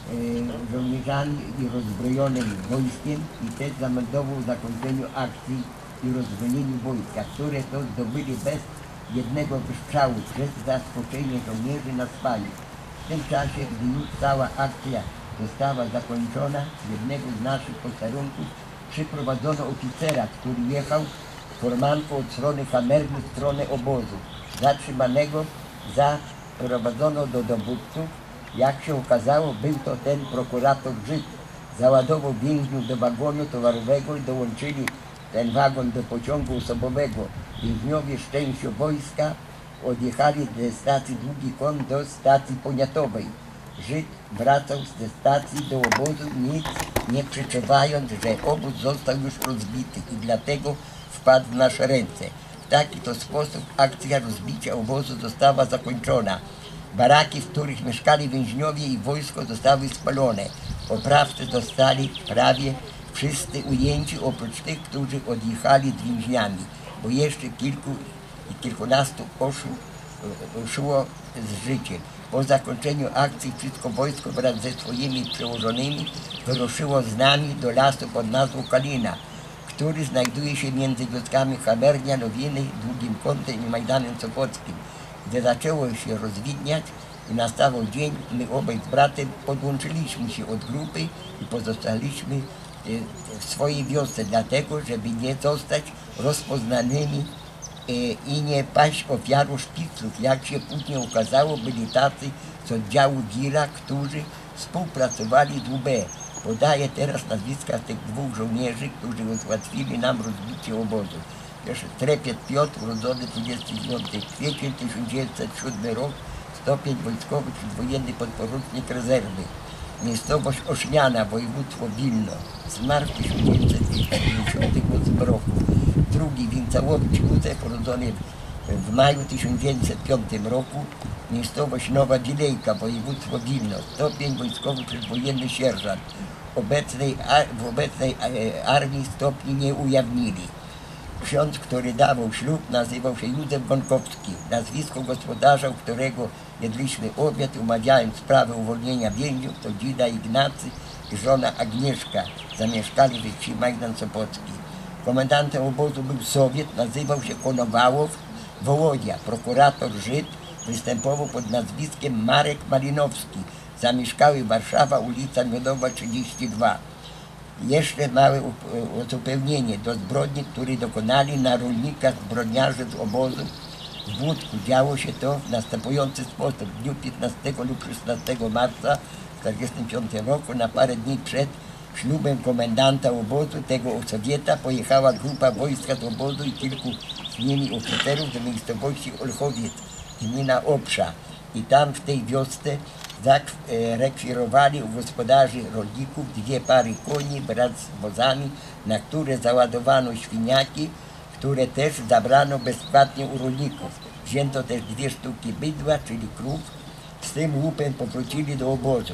E, żołnierzami i rozbrojonym wojskiem i też zameldował o zakończeniu akcji i rozbrojeniu wojska, które to zdobyli bez jednego wystrzału przez zaskoczenie żołnierzy na spali. W tym czasie, gdy już cała akcja została zakończona, jednego z naszych posterunków przyprowadzono oficera, który jechał formanką od strony kamerny w stronę obozu. Zatrzymanego zaprowadzono do dowódców. Jak się okazało, był to ten prokurator Żyd. Załadował więźniów do wagonu towarowego i dołączyli ten wagon do pociągu osobowego. Więźniowie z częścią wojska odjechali ze stacji Długi Kon do stacji Poniatowej. Żyd wracał ze stacji do obozu, nic nie przeczuwając, że obóz został już rozbity i dlatego wpadł w nasze ręce. W taki to sposób akcja rozbicia obozu została zakończona. Baraki, w których mieszkali więźniowie i wojsko, zostały spalone. Oprawcy zostali prawie wszyscy ujęci, oprócz tych, którzy odjechali z więźniami, bo jeszcze kilku i kilkunastu osób uszło z życiem. Po zakończeniu akcji wszystko wojsko wraz ze swoimi przełożonymi wyruszyło z nami do lasu pod nazwą Kalina, który znajduje się między wioskami Chamernia, Nowiny, Długim Kątem i Majdanem Sopockim. Gdy zaczęło się rozwidniać i nastawał dzień, my obaj z bratem podłączyliśmy się od grupy i pozostaliśmy w swojej wiosce, dlatego, żeby nie zostać rozpoznanymi i nie paść ofiarą szpiclów. Jak się później okazało, byli tacy z oddziału Gira, którzy współpracowali z U B. Podaję teraz nazwiska tych dwóch żołnierzy, którzy ułatwili nam rozbicie obozu. Pierwszy Trepiet Piotr, urodzony dwudziestego dziewiątego kwietnia tysiąc dziewięćset siódmy rok, stopień wojskowy, przedwojenny podporucznik rezerwy. Miejscowość Ośmiana, województwo Wilno. Zmarł w tysiąc dziewięćset dziewięćdziesiątym ósmym roku. Drugi Więcałowicz Józef, urodzony w maju tysiąc dziewięćset piątym roku. Miejscowość Nowa Dilejka, województwo Wilno. Stopień wojskowy, przedwojenny sierżant. Obecnej, w obecnej armii stopni nie ujawnili. Ksiądz, który dawał ślub, nazywał się Józef Gonkowski. Nazwisko gospodarza, u którego jedliśmy obiad, umawiając sprawę uwolnienia więźniów, to dzida Ignacy i żona Agnieszka. Zamieszkali we wsi Majdan Sopocki. Komendantem obozu był Sowiet, nazywał się Konowałow Wołodia. Prokurator Żyd występował pod nazwiskiem Marek Malinowski. Zamieszkały Warszawa, ulica Miodowa trzydzieści dwa. Jeszcze małe uzupełnienie do zbrodni, której dokonali na rolnikach zbrodniarze z obozu w Włódku. Działo się to w następujący sposób. W dniu piętnastego lub szesnastego marca tysiąc dziewięćset czterdziestym piątym roku, na parę dni przed ślubem komendanta obozu, tego Sowieta, pojechała grupa wojska z obozu i kilku z nimi oficerów do miejscowości Olchowiec, gmina Obsza. I tam w tej wiosce zarekwirowali u gospodarzy rolników dwie pary koni wraz z wozami, na które załadowano świniaki, które też zabrano bezpłatnie u rolników. Wzięto też dwie sztuki bydła, czyli krów. Z tym łupem powrócili do obozu.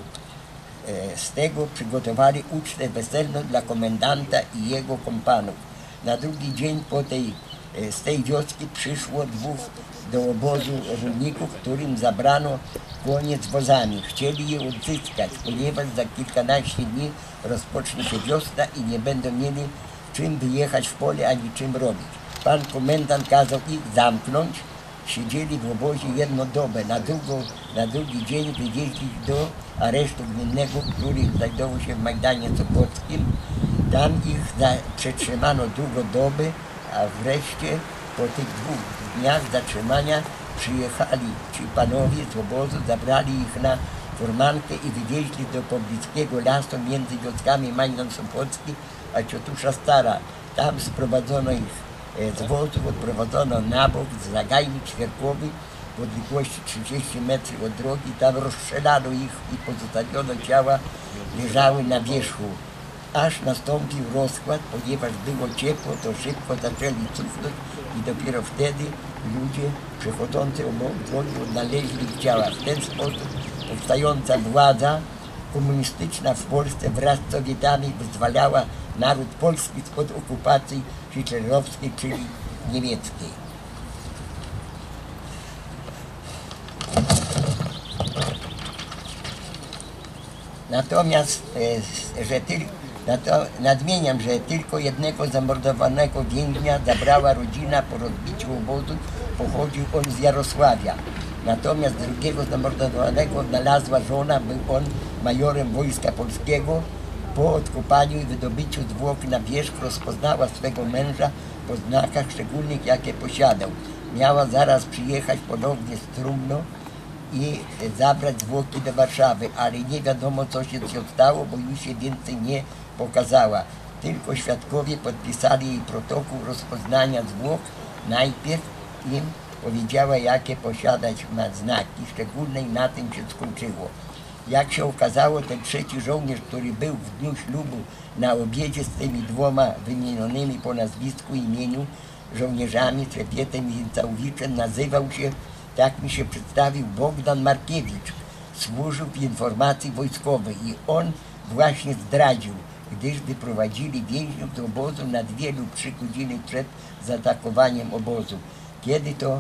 Z tego przygotowali ucztę weselną dla komendanta i jego kompanów. Na drugi dzień po tej e, z tej wioski przyszło dwóch do obozu rolników, którym zabrano konie z wozami. Chcieli je odzyskać, ponieważ za kilkanaście dni rozpocznie się wiosna i nie będą mieli czym wyjechać w pole, ani czym robić. Pan komendant kazał ich zamknąć. Siedzieli w obozie jedną dobę. Na, długo, na drugi dzień wywieźli do aresztu gminnego, który znajdował się w Majdanie Sopockim. Tam ich za, przetrzymano długo doby, a wreszcie po tych dwóch dniach zatrzymania przyjechali ci panowie z obozu, zabrali ich na furmankę i wywieźli do pobliskiego lasu między wioskami Majdan Sopocki a Ciotusza Stara. Tam sprowadzono ich z wozu, odprowadzono na bok z zagajnik świerkowy w odległości trzydzieści metrów od drogi. Tam rozstrzelano ich i pozostawiono ciała, leżały na wierzchu. Aż nastąpił rozkład, ponieważ było ciepło, to szybko zaczęli cuchnąć i dopiero wtedy ludzie przechodzący obok drogi odnaleźli ich ciała. W ten sposób powstająca władza komunistyczna w Polsce wraz z Sowietami wyzwalała naród polski spod okupacji hitlerowskiej, czyli niemieckiej. Natomiast, e, że ty, nato, nadmieniam, że tylko jednego zamordowanego więźnia zabrała rodzina po rozbiciu obozu, pochodził on z Jarosławia. Natomiast drugiego zamordowanego odnalazła żona, był on majorem Wojska Polskiego. Po odkopaniu i wydobyciu zwłok na wierzch rozpoznała swego męża po znakach szczególnych, jakie posiadał. Miała zaraz przyjechać ponownie z trumną i zabrać zwłoki do Warszawy, ale nie wiadomo, co się z nią stało, bo już się więcej nie pokazała. Tylko świadkowie podpisali jej protokół rozpoznania zwłok. Najpierw im powiedziała, jakie posiadać ma znaki szczególne i na tym się skończyło. Jak się okazało, ten trzeci żołnierz, który był w dniu ślubu na obiedzie z tymi dwoma wymienionymi po nazwisku i imieniu żołnierzami, Trepietem i Całowiczem, nazywał się, tak mi się przedstawił, Bogdan Markiewicz. Służył w informacji wojskowej i on właśnie zdradził, gdyż wyprowadzili więźniów do obozu na dwie lub trzy godziny przed zaatakowaniem obozu. Kiedy to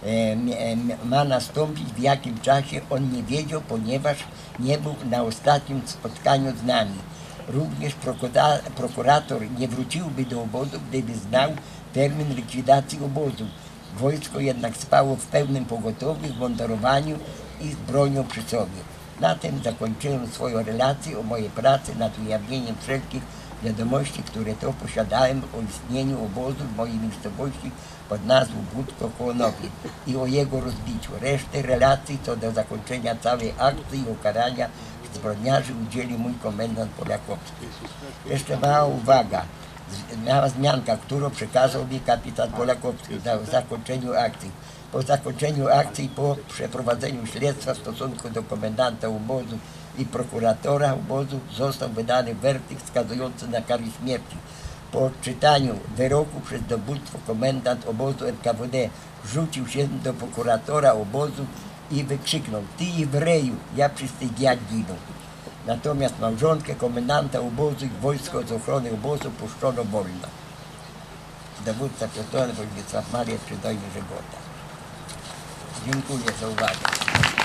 ma nastąpić, w jakim czasie, on nie wiedział, ponieważ nie był na ostatnim spotkaniu z nami. Również prokurator nie wróciłby do obozu, gdyby znał termin likwidacji obozu. Wojsko jednak spało w pełnym pogotowiu, w mundurowaniu i z bronią przy sobie. Na tym zakończyłem swoją relację o mojej pracy nad ujawnieniem wszelkich wiadomości, które to posiadałem o istnieniu obozu w mojej miejscowości pod nazwą Budko koło Nowiec i o jego rozbiciu. Resztę relacji co do zakończenia całej akcji i ukarania zbrodniarzy udzielił mój komendant Polakowski. Jeszcze mała uwaga, mała zmianka, którą przekazał mi kapitan Polakowski na zakończeniu akcji. Po zakończeniu akcji, po przeprowadzeniu śledztwa w stosunku do komendanta obozu i prokuratora obozu został wydany werdykt skazujący na karę śmierci. Po odczytaniu wyroku przez dowództwo komendant obozu N K W D rzucił się do prokuratora obozu i wykrzyknął: ty Jewreju, ja przez tych jak giną. Natomiast małżonkę komendanta obozu i wojsko z ochrony obozu puszczono wolno. Dowódca Piotrowny Wojciech Maria Przydojny Żegota. Dziękuję za uwagę.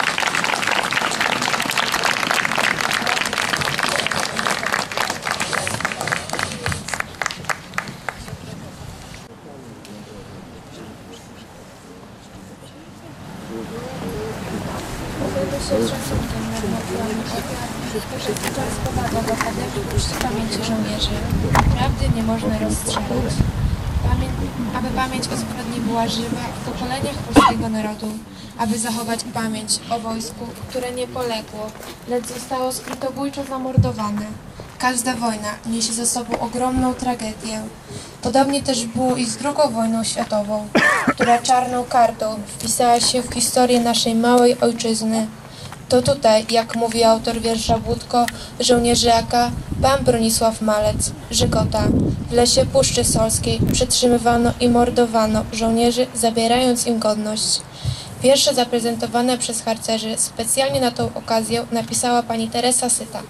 Czci pamięci żołnierzy. Prawdy nie można rozstrzelać. Pamię aby pamięć o zbrodni była żywa w pokoleniach polskiego narodu, aby zachować pamięć o wojsku, które nie poległo, lecz zostało skrytobójczo zamordowane. Każda wojna niesie ze sobą ogromną tragedię. Podobnie też było i z drugą wojną światową, która czarną kartą wpisała się w historię naszej małej ojczyzny. To tutaj, jak mówi autor wiersza Budko, żołnierzyaka, pan Bronisław Malec, Żegota, w lesie Puszczy Solskiej przetrzymywano i mordowano żołnierzy, zabierając im godność. Wiersze zaprezentowane przez harcerzy specjalnie na tą okazję napisała pani Teresa Syta.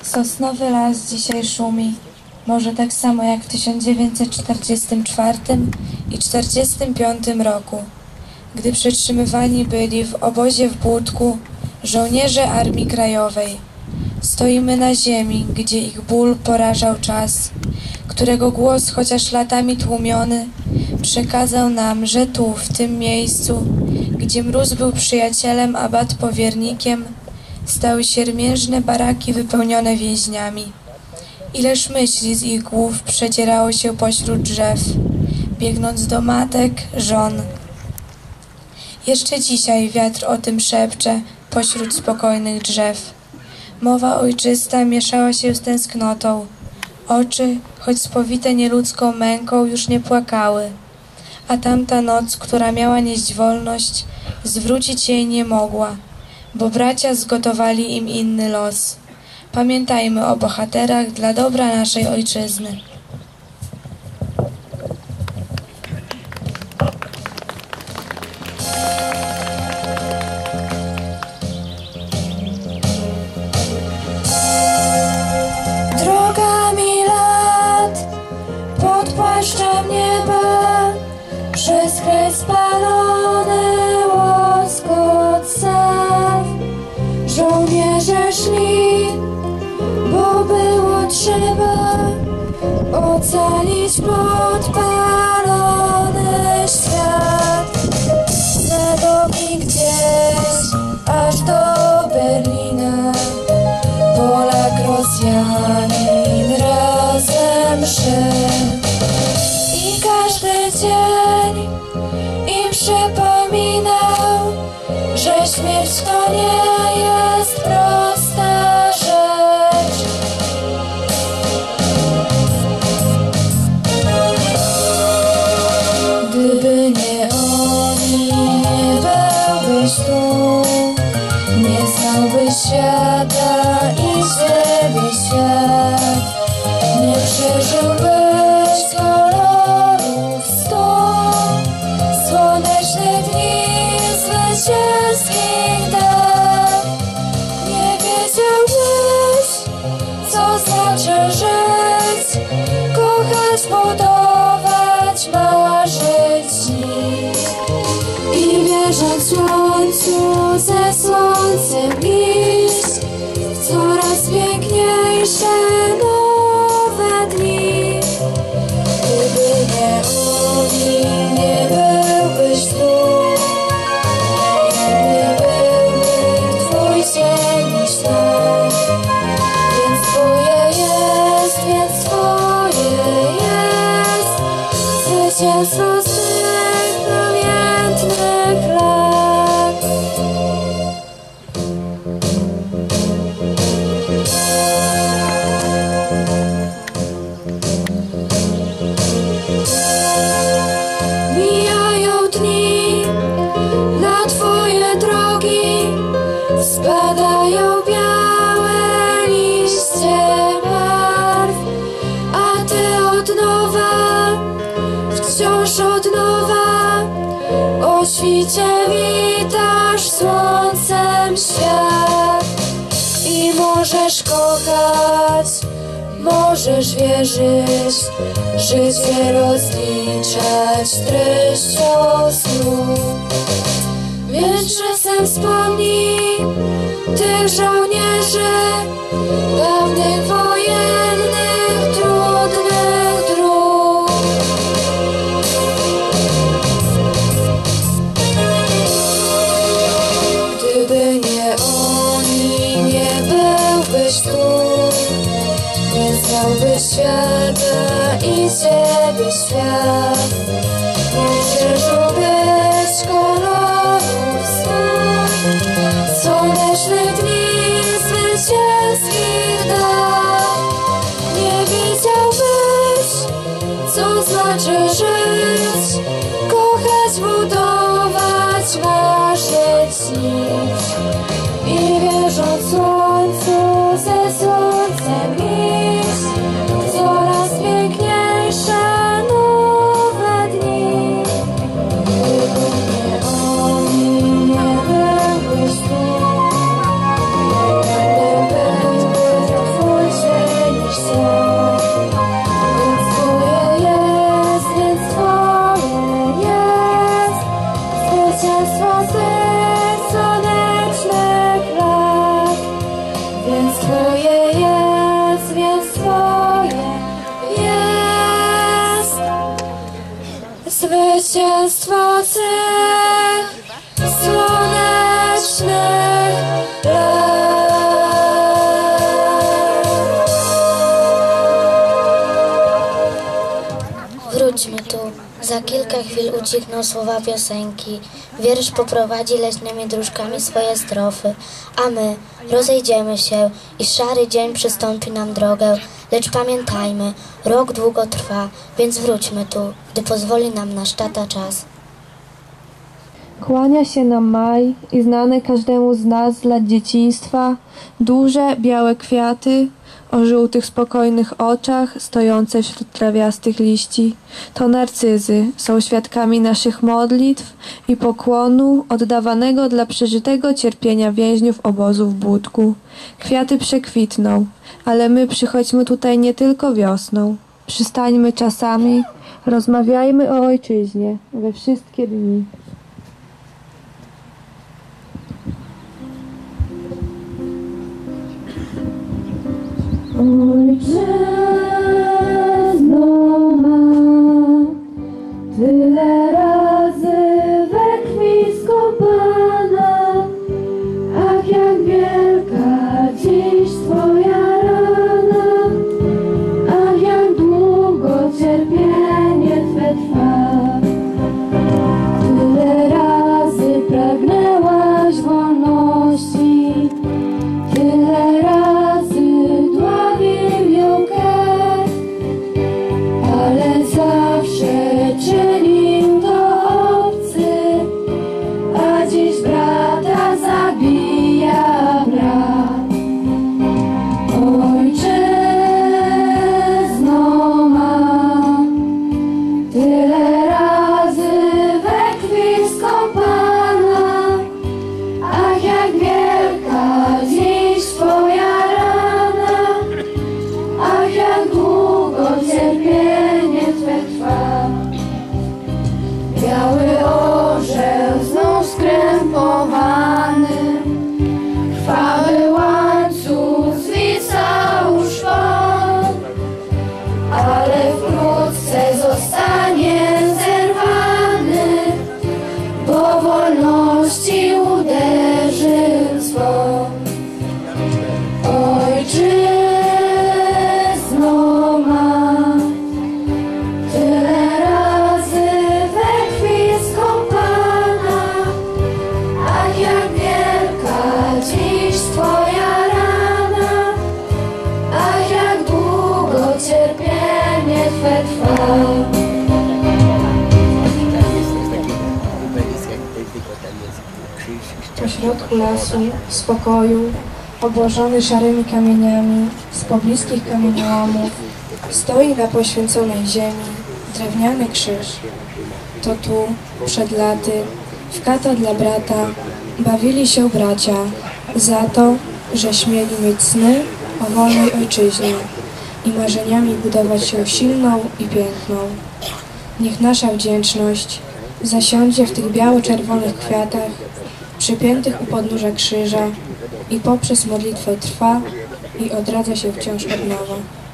sosnowy las dzisiaj szumi, może tak samo jak w tysiąc dziewięćset czterdziestym czwartym i czterdziestym piątym roku, gdy przetrzymywani byli w obozie w Błódku żołnierze Armii Krajowej. Stoimy na ziemi, gdzie ich ból porażał czas, którego głos, chociaż latami tłumiony, przekazał nam, że tu, w tym miejscu, gdzie mróz był przyjacielem, a bat powiernikiem, stały siermiężne baraki wypełnione więźniami. Ileż myśli z ich głów przecierało się pośród drzew, biegnąc do matek, żon. Jeszcze dzisiaj wiatr o tym szepcze pośród spokojnych drzew. Mowa ojczysta mieszała się z tęsknotą. Oczy, choć spowite nieludzką męką, już nie płakały. A tamta noc, która miała nieść wolność, zwrócić jej nie mogła, bo bracia zgotowali im inny los. Pamiętajmy o bohaterach dla dobra naszej ojczyzny. Drogami lat, pod płaszczem nieba, przez krew spalony łoskot saw. Żołnierze szli, bo było trzeba ocalić podpalony świat. Za drogi gdzieś, aż do Berlina, Polak Rosjanin razem szedł. I każdy dzień im przypominał, że śmierć to nie jest prosta rzecz. Gdyby nie oni, nie byłbyś tu, nie znałbyś świata i siebie świat, nie przeżyłbyś kolorów stu, słonecznych dni zwycięskich dat. Nie wiedziałbyś, co znaczy żyć, kochać, budować, marzyć, śnić i wierząc słońcu, ze słońcem iść w coraz piękniejsze nowe dni. Gdyby nie oni, nie byłbyś tu, nie byłby twój cień i ślad. Więc twoje jest, więc twoje jest zwycięstwo z tych pamiętnych lat. Mijają dni, na twoje drogi spadają białe liście barw, a ty od nowa, wciąż od nowa, o świcie witasz słońcem świat. I możesz kochać, możesz wierzyć, życie rozliczać treścią snów. Więc czasem wspomnij tych żołnierzy dawnych wojennych, trudnych dróg. Gdyby nie oni, nie byłbyś tu, nie znałbyś świata i ciebie świat, nie przeżyłbyś kolorów snów, słonecznych dni zwycięskich dat. Nie wiedziałbyś, co znaczy żyć, kochać, budować, marzyć, śnić i wierząc słońcu, ze słońcem iść w coraz piękniejsze nowe zwycięstwo tych słonecznych lat. Wróćmy tu. Za kilka chwil ucichną słowa piosenki. Wiersz poprowadzi leśnymi dróżkami swoje strofy, a my rozejdziemy się i szary dzień przystąpi nam drogę. Lecz pamiętajmy, rok długo trwa, więc wróćmy tu, gdy pozwoli nam nasz tata czas. Kłania się nam maj i znane każdemu z nas z lat dzieciństwa duże, białe kwiaty o żółtych, spokojnych oczach stojące wśród trawiastych liści. To narcyzy są świadkami naszych modlitw i pokłonu oddawanego dla przeżytego cierpienia więźniów obozu w Budku. Kwiaty przekwitną, ale my przychodźmy tutaj nie tylko wiosną. Przystańmy czasami, rozmawiajmy o ojczyźnie we wszystkie dni. Ojczyzno ma, tyle razy we krwi skąpana, ach jak wielka dziś twoja rana, ach jak długo cierpienie twe trwa. Tyle razy pragnęłaś wolności, tyle razy dławił ją krew, ale zawsze czynił to obcy, a dziś brata zabija brat. Ojczyzno ma, tyle razy we krwi skąpana, ach jak wielka dziś twoja rana, ach jak długo cierpienie twe trwa. Biały orzeł znów skrępowany, krwawy łańcuch zwisał szpon, ale wkrótce zostanie zerwany, bo wolności uderzy dzwon. Ojczyzno ma, tyle razy we krwi skąpana, ach jak wielka dziś twoja rana, ach jak długo cierpienie twe trwa. Pośrodku lasu, w spokoju, obłożony szarymi kamieniami z pobliskich kamieniołomów, stoi na poświęconej ziemi drewniany krzyż. To tu, przed laty, w kata dla brata, bawili się bracia za to, że śmieli mieć sny o wolnej ojczyźnie i marzeniami budować się silną i piękną. Niech nasza wdzięczność zasiądzie w tych biało-czerwonych kwiatach, przypiętych u podnóża krzyża i poprzez modlitwę trwa i odradza się wciąż od nowa.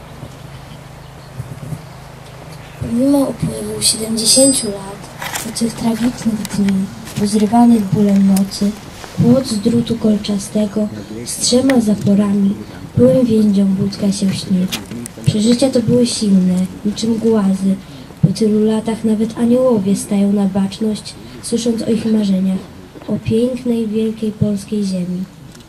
Pomimo upływu siedemdziesięciu lat, od tych tragicznych dni, rozrywanych bólem nocy, płot z drutu kolczastego z trzema zaporami, byłym więźniom Budka się śni. Przeżycia to były silne, niczym głazy. Po tylu latach nawet aniołowie stają na baczność, słysząc o ich marzeniach, o pięknej, wielkiej polskiej ziemi.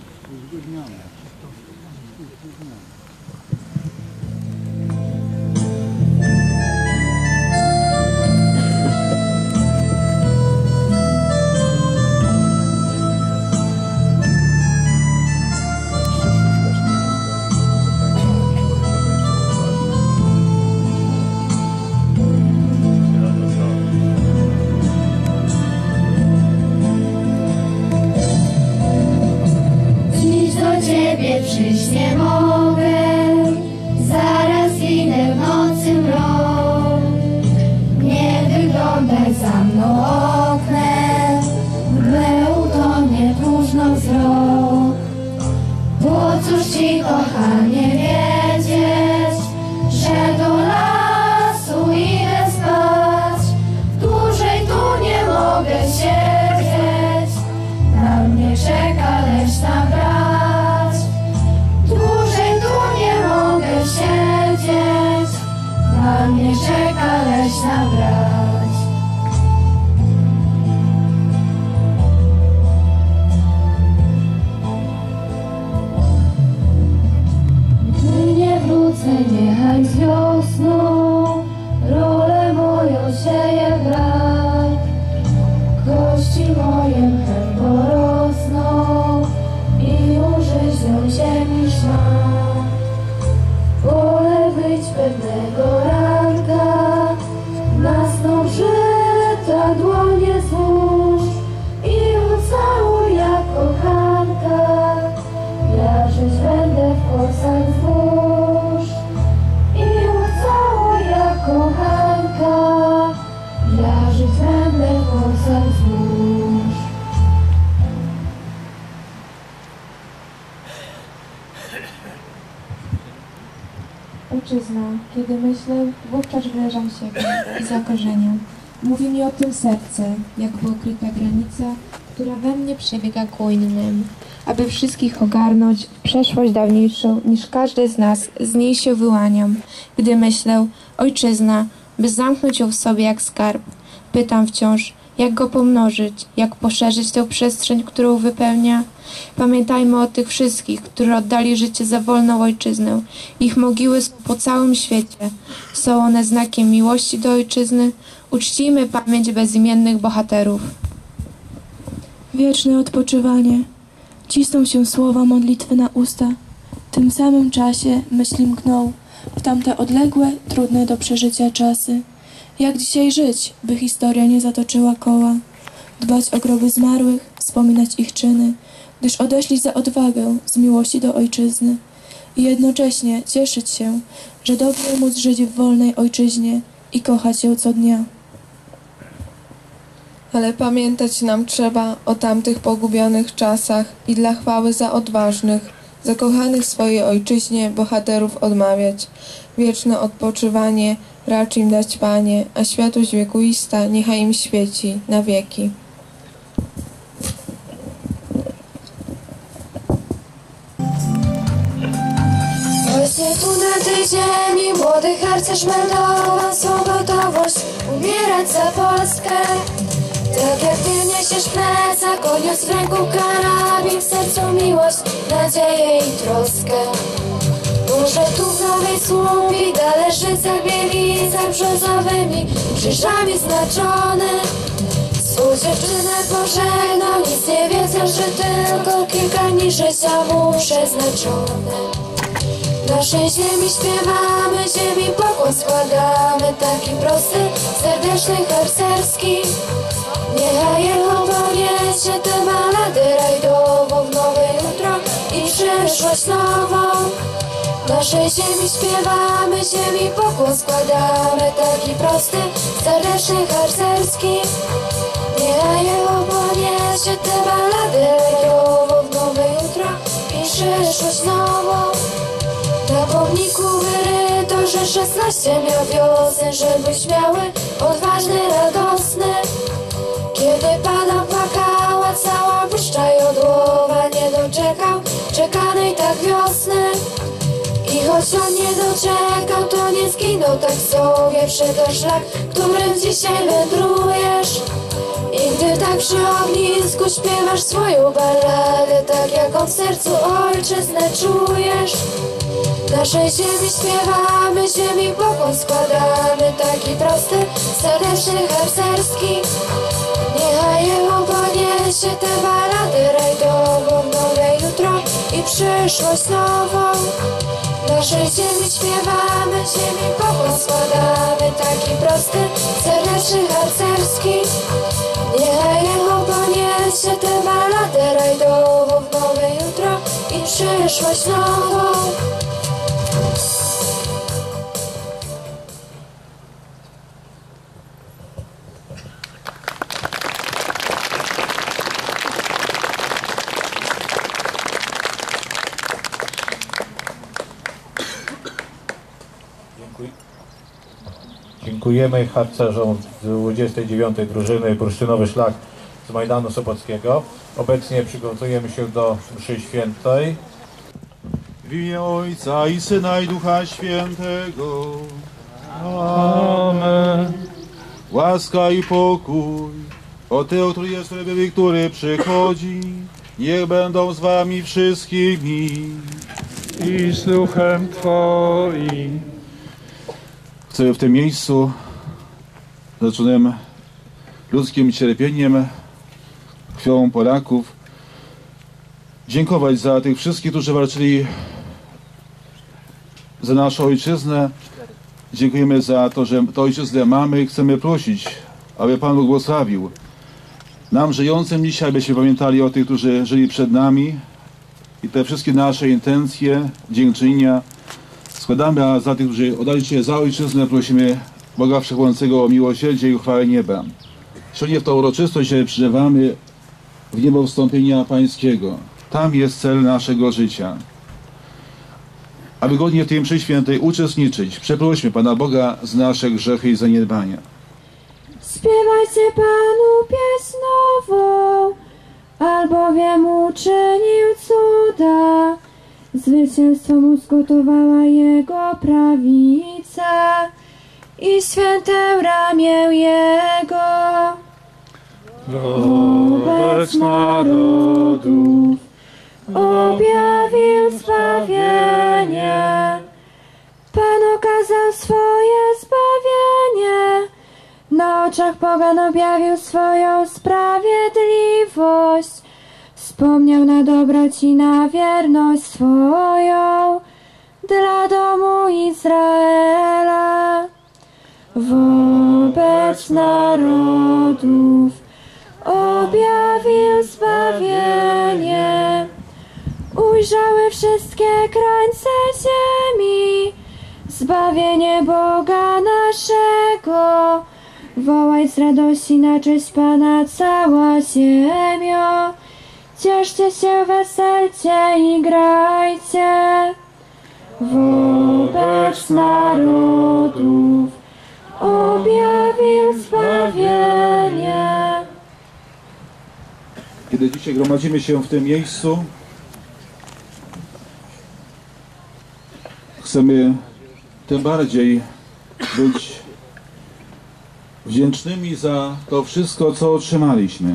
Przyjść nie mogę, zaraz idę w nocy mrok. Nie wyglądaj za mną oknem, mgle utonie próżno wzrok. Po cóż ci, kochanie, wiedzieć, że do lasu idę spać w dużej ojczyzna, kiedy myślę, wówczas wyrażam siebie i zakorzeniam. Mówi mi o tym serce, jakby ukryta granica, która we mnie przebiega ku innym. Aby wszystkich ogarnąć w przeszłość dawniejszą, niż każdy z nas, z niej się wyłaniam. Gdy myślę, ojczyzna, by zamknąć ją w sobie jak skarb, pytam wciąż, jak go pomnożyć, jak poszerzyć tę przestrzeń, którą wypełnia. Pamiętajmy o tych wszystkich, którzy oddali życie za wolną ojczyznę. Ich mogiły są po całym świecie. Są one znakiem miłości do ojczyzny. Uczcijmy pamięć bezimiennych bohaterów. Wieczne odpoczywanie. Cisną się słowa modlitwy na usta. W tym samym czasie myśli mkną w tamte odległe, trudne do przeżycia czasy. Jak dzisiaj żyć, by historia nie zatoczyła koła? Dbać o groby zmarłych, wspominać ich czyny, gdyż odeszli za odwagę z miłości do ojczyzny. I jednocześnie cieszyć się, że dobrze móc żyć w wolnej ojczyźnie i kochać ją co dnia. Ale pamiętać nam trzeba o tamtych pogubionych czasach i dla chwały za odważnych, zakochanych w swojej ojczyźnie bohaterów odmawiać. Wieczne odpoczywanie racz im dać, Panie, a światłość wiekuista niechaj im świeci na wieki. Właśnie tu na tej ziemi młody harcerz meldował swą gotowość umierać za Polskę. Tak jak ty niesiesz plecak, niósł w ręku karabin, w sercu miłość, nadzieję i troskę. Może tu w Nowej Słupii, Dalerzycach, Bielicach, brzozowymi krzyżami znaczony. Swą dziewczynę pożegnał, nic nie wiedząc, że tylko kilka dni życia mu przeznaczone. Naszej ziemi śpiewamy, ziemi pokłon składamy, taki prosty, serdeczny, harcerski. Niechaj Jehowa niesie tę baladę rajdową w nowe jutro i przyszłość nową. Naszej ziemi śpiewamy, ziemi pokłon składamy, taki prosty, serdeczny, harcerski. Niechaj Jehowa niesie tę baladę rajdową w nowe jutro i przyszłość nową. Na pomniku wyryto, że szesnaście miał wiosen, żeby śmiały, odważny, radosny. Kiedy padał płakała cała puszcza jodłowa, nie doczekał czekanej tak wiosny. I choć on nie doczekał, to nie zginął tak sobie. Przed szlak, którym dzisiaj wędrujesz. I gdy tak przy ognisku śpiewasz swoją balladę, tak jak on w sercu ojczyznę czujesz. Naszej ziemi śpiewamy, ziemi pokłon składamy, taki prosty, serdeczny, harcerski. Niechaj Jehowa niesie tę baladę rajdową, nowe jutro i przyszłość nową. Naszej ziemi śpiewamy, ziemi pokłon składamy, taki prosty, serdeczny, harcerski. Niechaj Jehowa niesie tę baladę rajdową, nowe jutro i przyszłość nową. Dziękujemy harcerzom z dwudziestej dziewiątej drużyny Bursztynowy Szlak z Majdanu Sopockiego. Obecnie przygotujemy się do mszy świętej. W imię Ojca i Syna i Ducha Świętego. Amen. Łaska i pokój od tego, który jest, który był i który przychodzi, niech będą z wami wszystkimi. I z duchem Twoim. Chcę w tym miejscu, zaczynam ludzkim cierpieniem, krwią Polaków, dziękować za tych wszystkich, którzy walczyli za naszą ojczyznę. Dziękujemy za to, że tę ojczyznę mamy i chcemy prosić, aby Pan Bóg błogosławił nam żyjącym dzisiaj, byśmy pamiętali o tych, którzy żyli przed nami i te wszystkie nasze intencje, dziękczynienia składamy, a za tych, którzy oddali się za ojczyznę, prosimy Boga Wszechmogącego o miłosierdzie i uchwałę nieba. Szczególnie w tą uroczystość przeżywamy w niebo wstąpienia Pańskiego. Tam jest cel naszego życia. aby godnie w tej mszy świętej uczestniczyć. Przeprośmy Pana Boga za nasze grzechy i zaniedbania. Śpiewajcie Panu pieśń nową, albowiem uczynił cuda. Zwycięstwo mu zgotowała Jego prawica i święte ramię Jego. Wobec narodów objawił zbawienie. Pan okazał swoje zbawienie. Na oczach pogan objawił swoją sprawiedliwość. Wspomniał na dobroć i na wierność swoją dla domu Izraela. Wobec narodów objawił zbawienie. Ujrzały wszystkie krańce ziemi zbawienie Boga naszego. Wołaj z radości na cześć Pana cała ziemio. Cieszcie się, weselcie i grajcie. Wobec narodów objawił zbawienie. Kiedy dzisiaj gromadzimy się w tym miejscu, chcemy tym bardziej być wdzięcznymi za to wszystko, co otrzymaliśmy.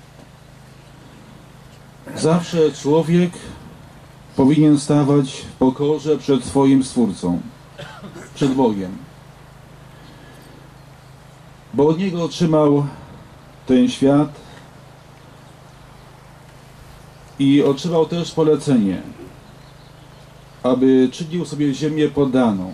Zawsze człowiek powinien stawać w pokorze przed swoim Stwórcą, przed Bogiem. Bo od Niego otrzymał ten świat i otrzymał też polecenie, aby czynił sobie ziemię poddaną.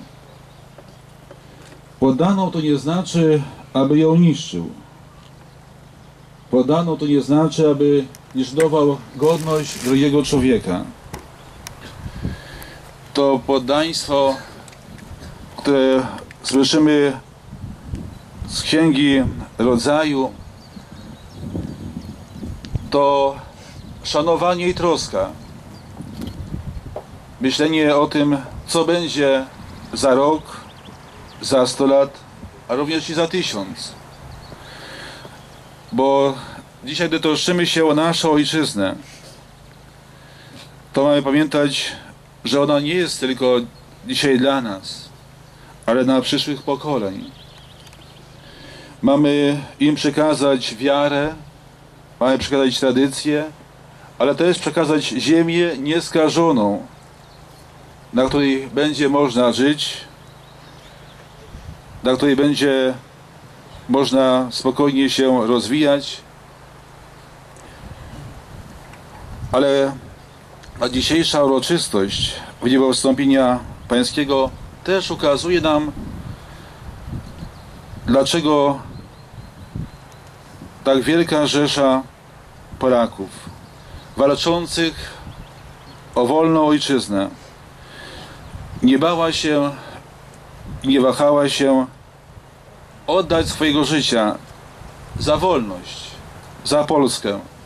Poddaną to nie znaczy, aby ją niszczył. Poddaną to nie znaczy, aby nisztował godność drugiego człowieka. To poddaństwo, które słyszymy z Księgi Rodzaju, to szanowanie i troska. Myślenie o tym, co będzie za rok, za sto lat, a również i za tysiąc. Bo dzisiaj, gdy troszczymy się o naszą ojczyznę, to mamy pamiętać, że ona nie jest tylko dzisiaj dla nas, ale dla przyszłych pokoleń. Mamy im przekazać wiarę, mamy przekazać tradycję, ale też przekazać ziemię nieskażoną, na której będzie można żyć, na której będzie można spokojnie się rozwijać. Ale ta dzisiejsza uroczystość w niebowstąpienia Pańskiego też ukazuje nam, dlaczego tak wielka rzesza Polaków walczących o wolną ojczyznę nie bała się i nie wahała się oddać swojego życia za wolność, za Polskę.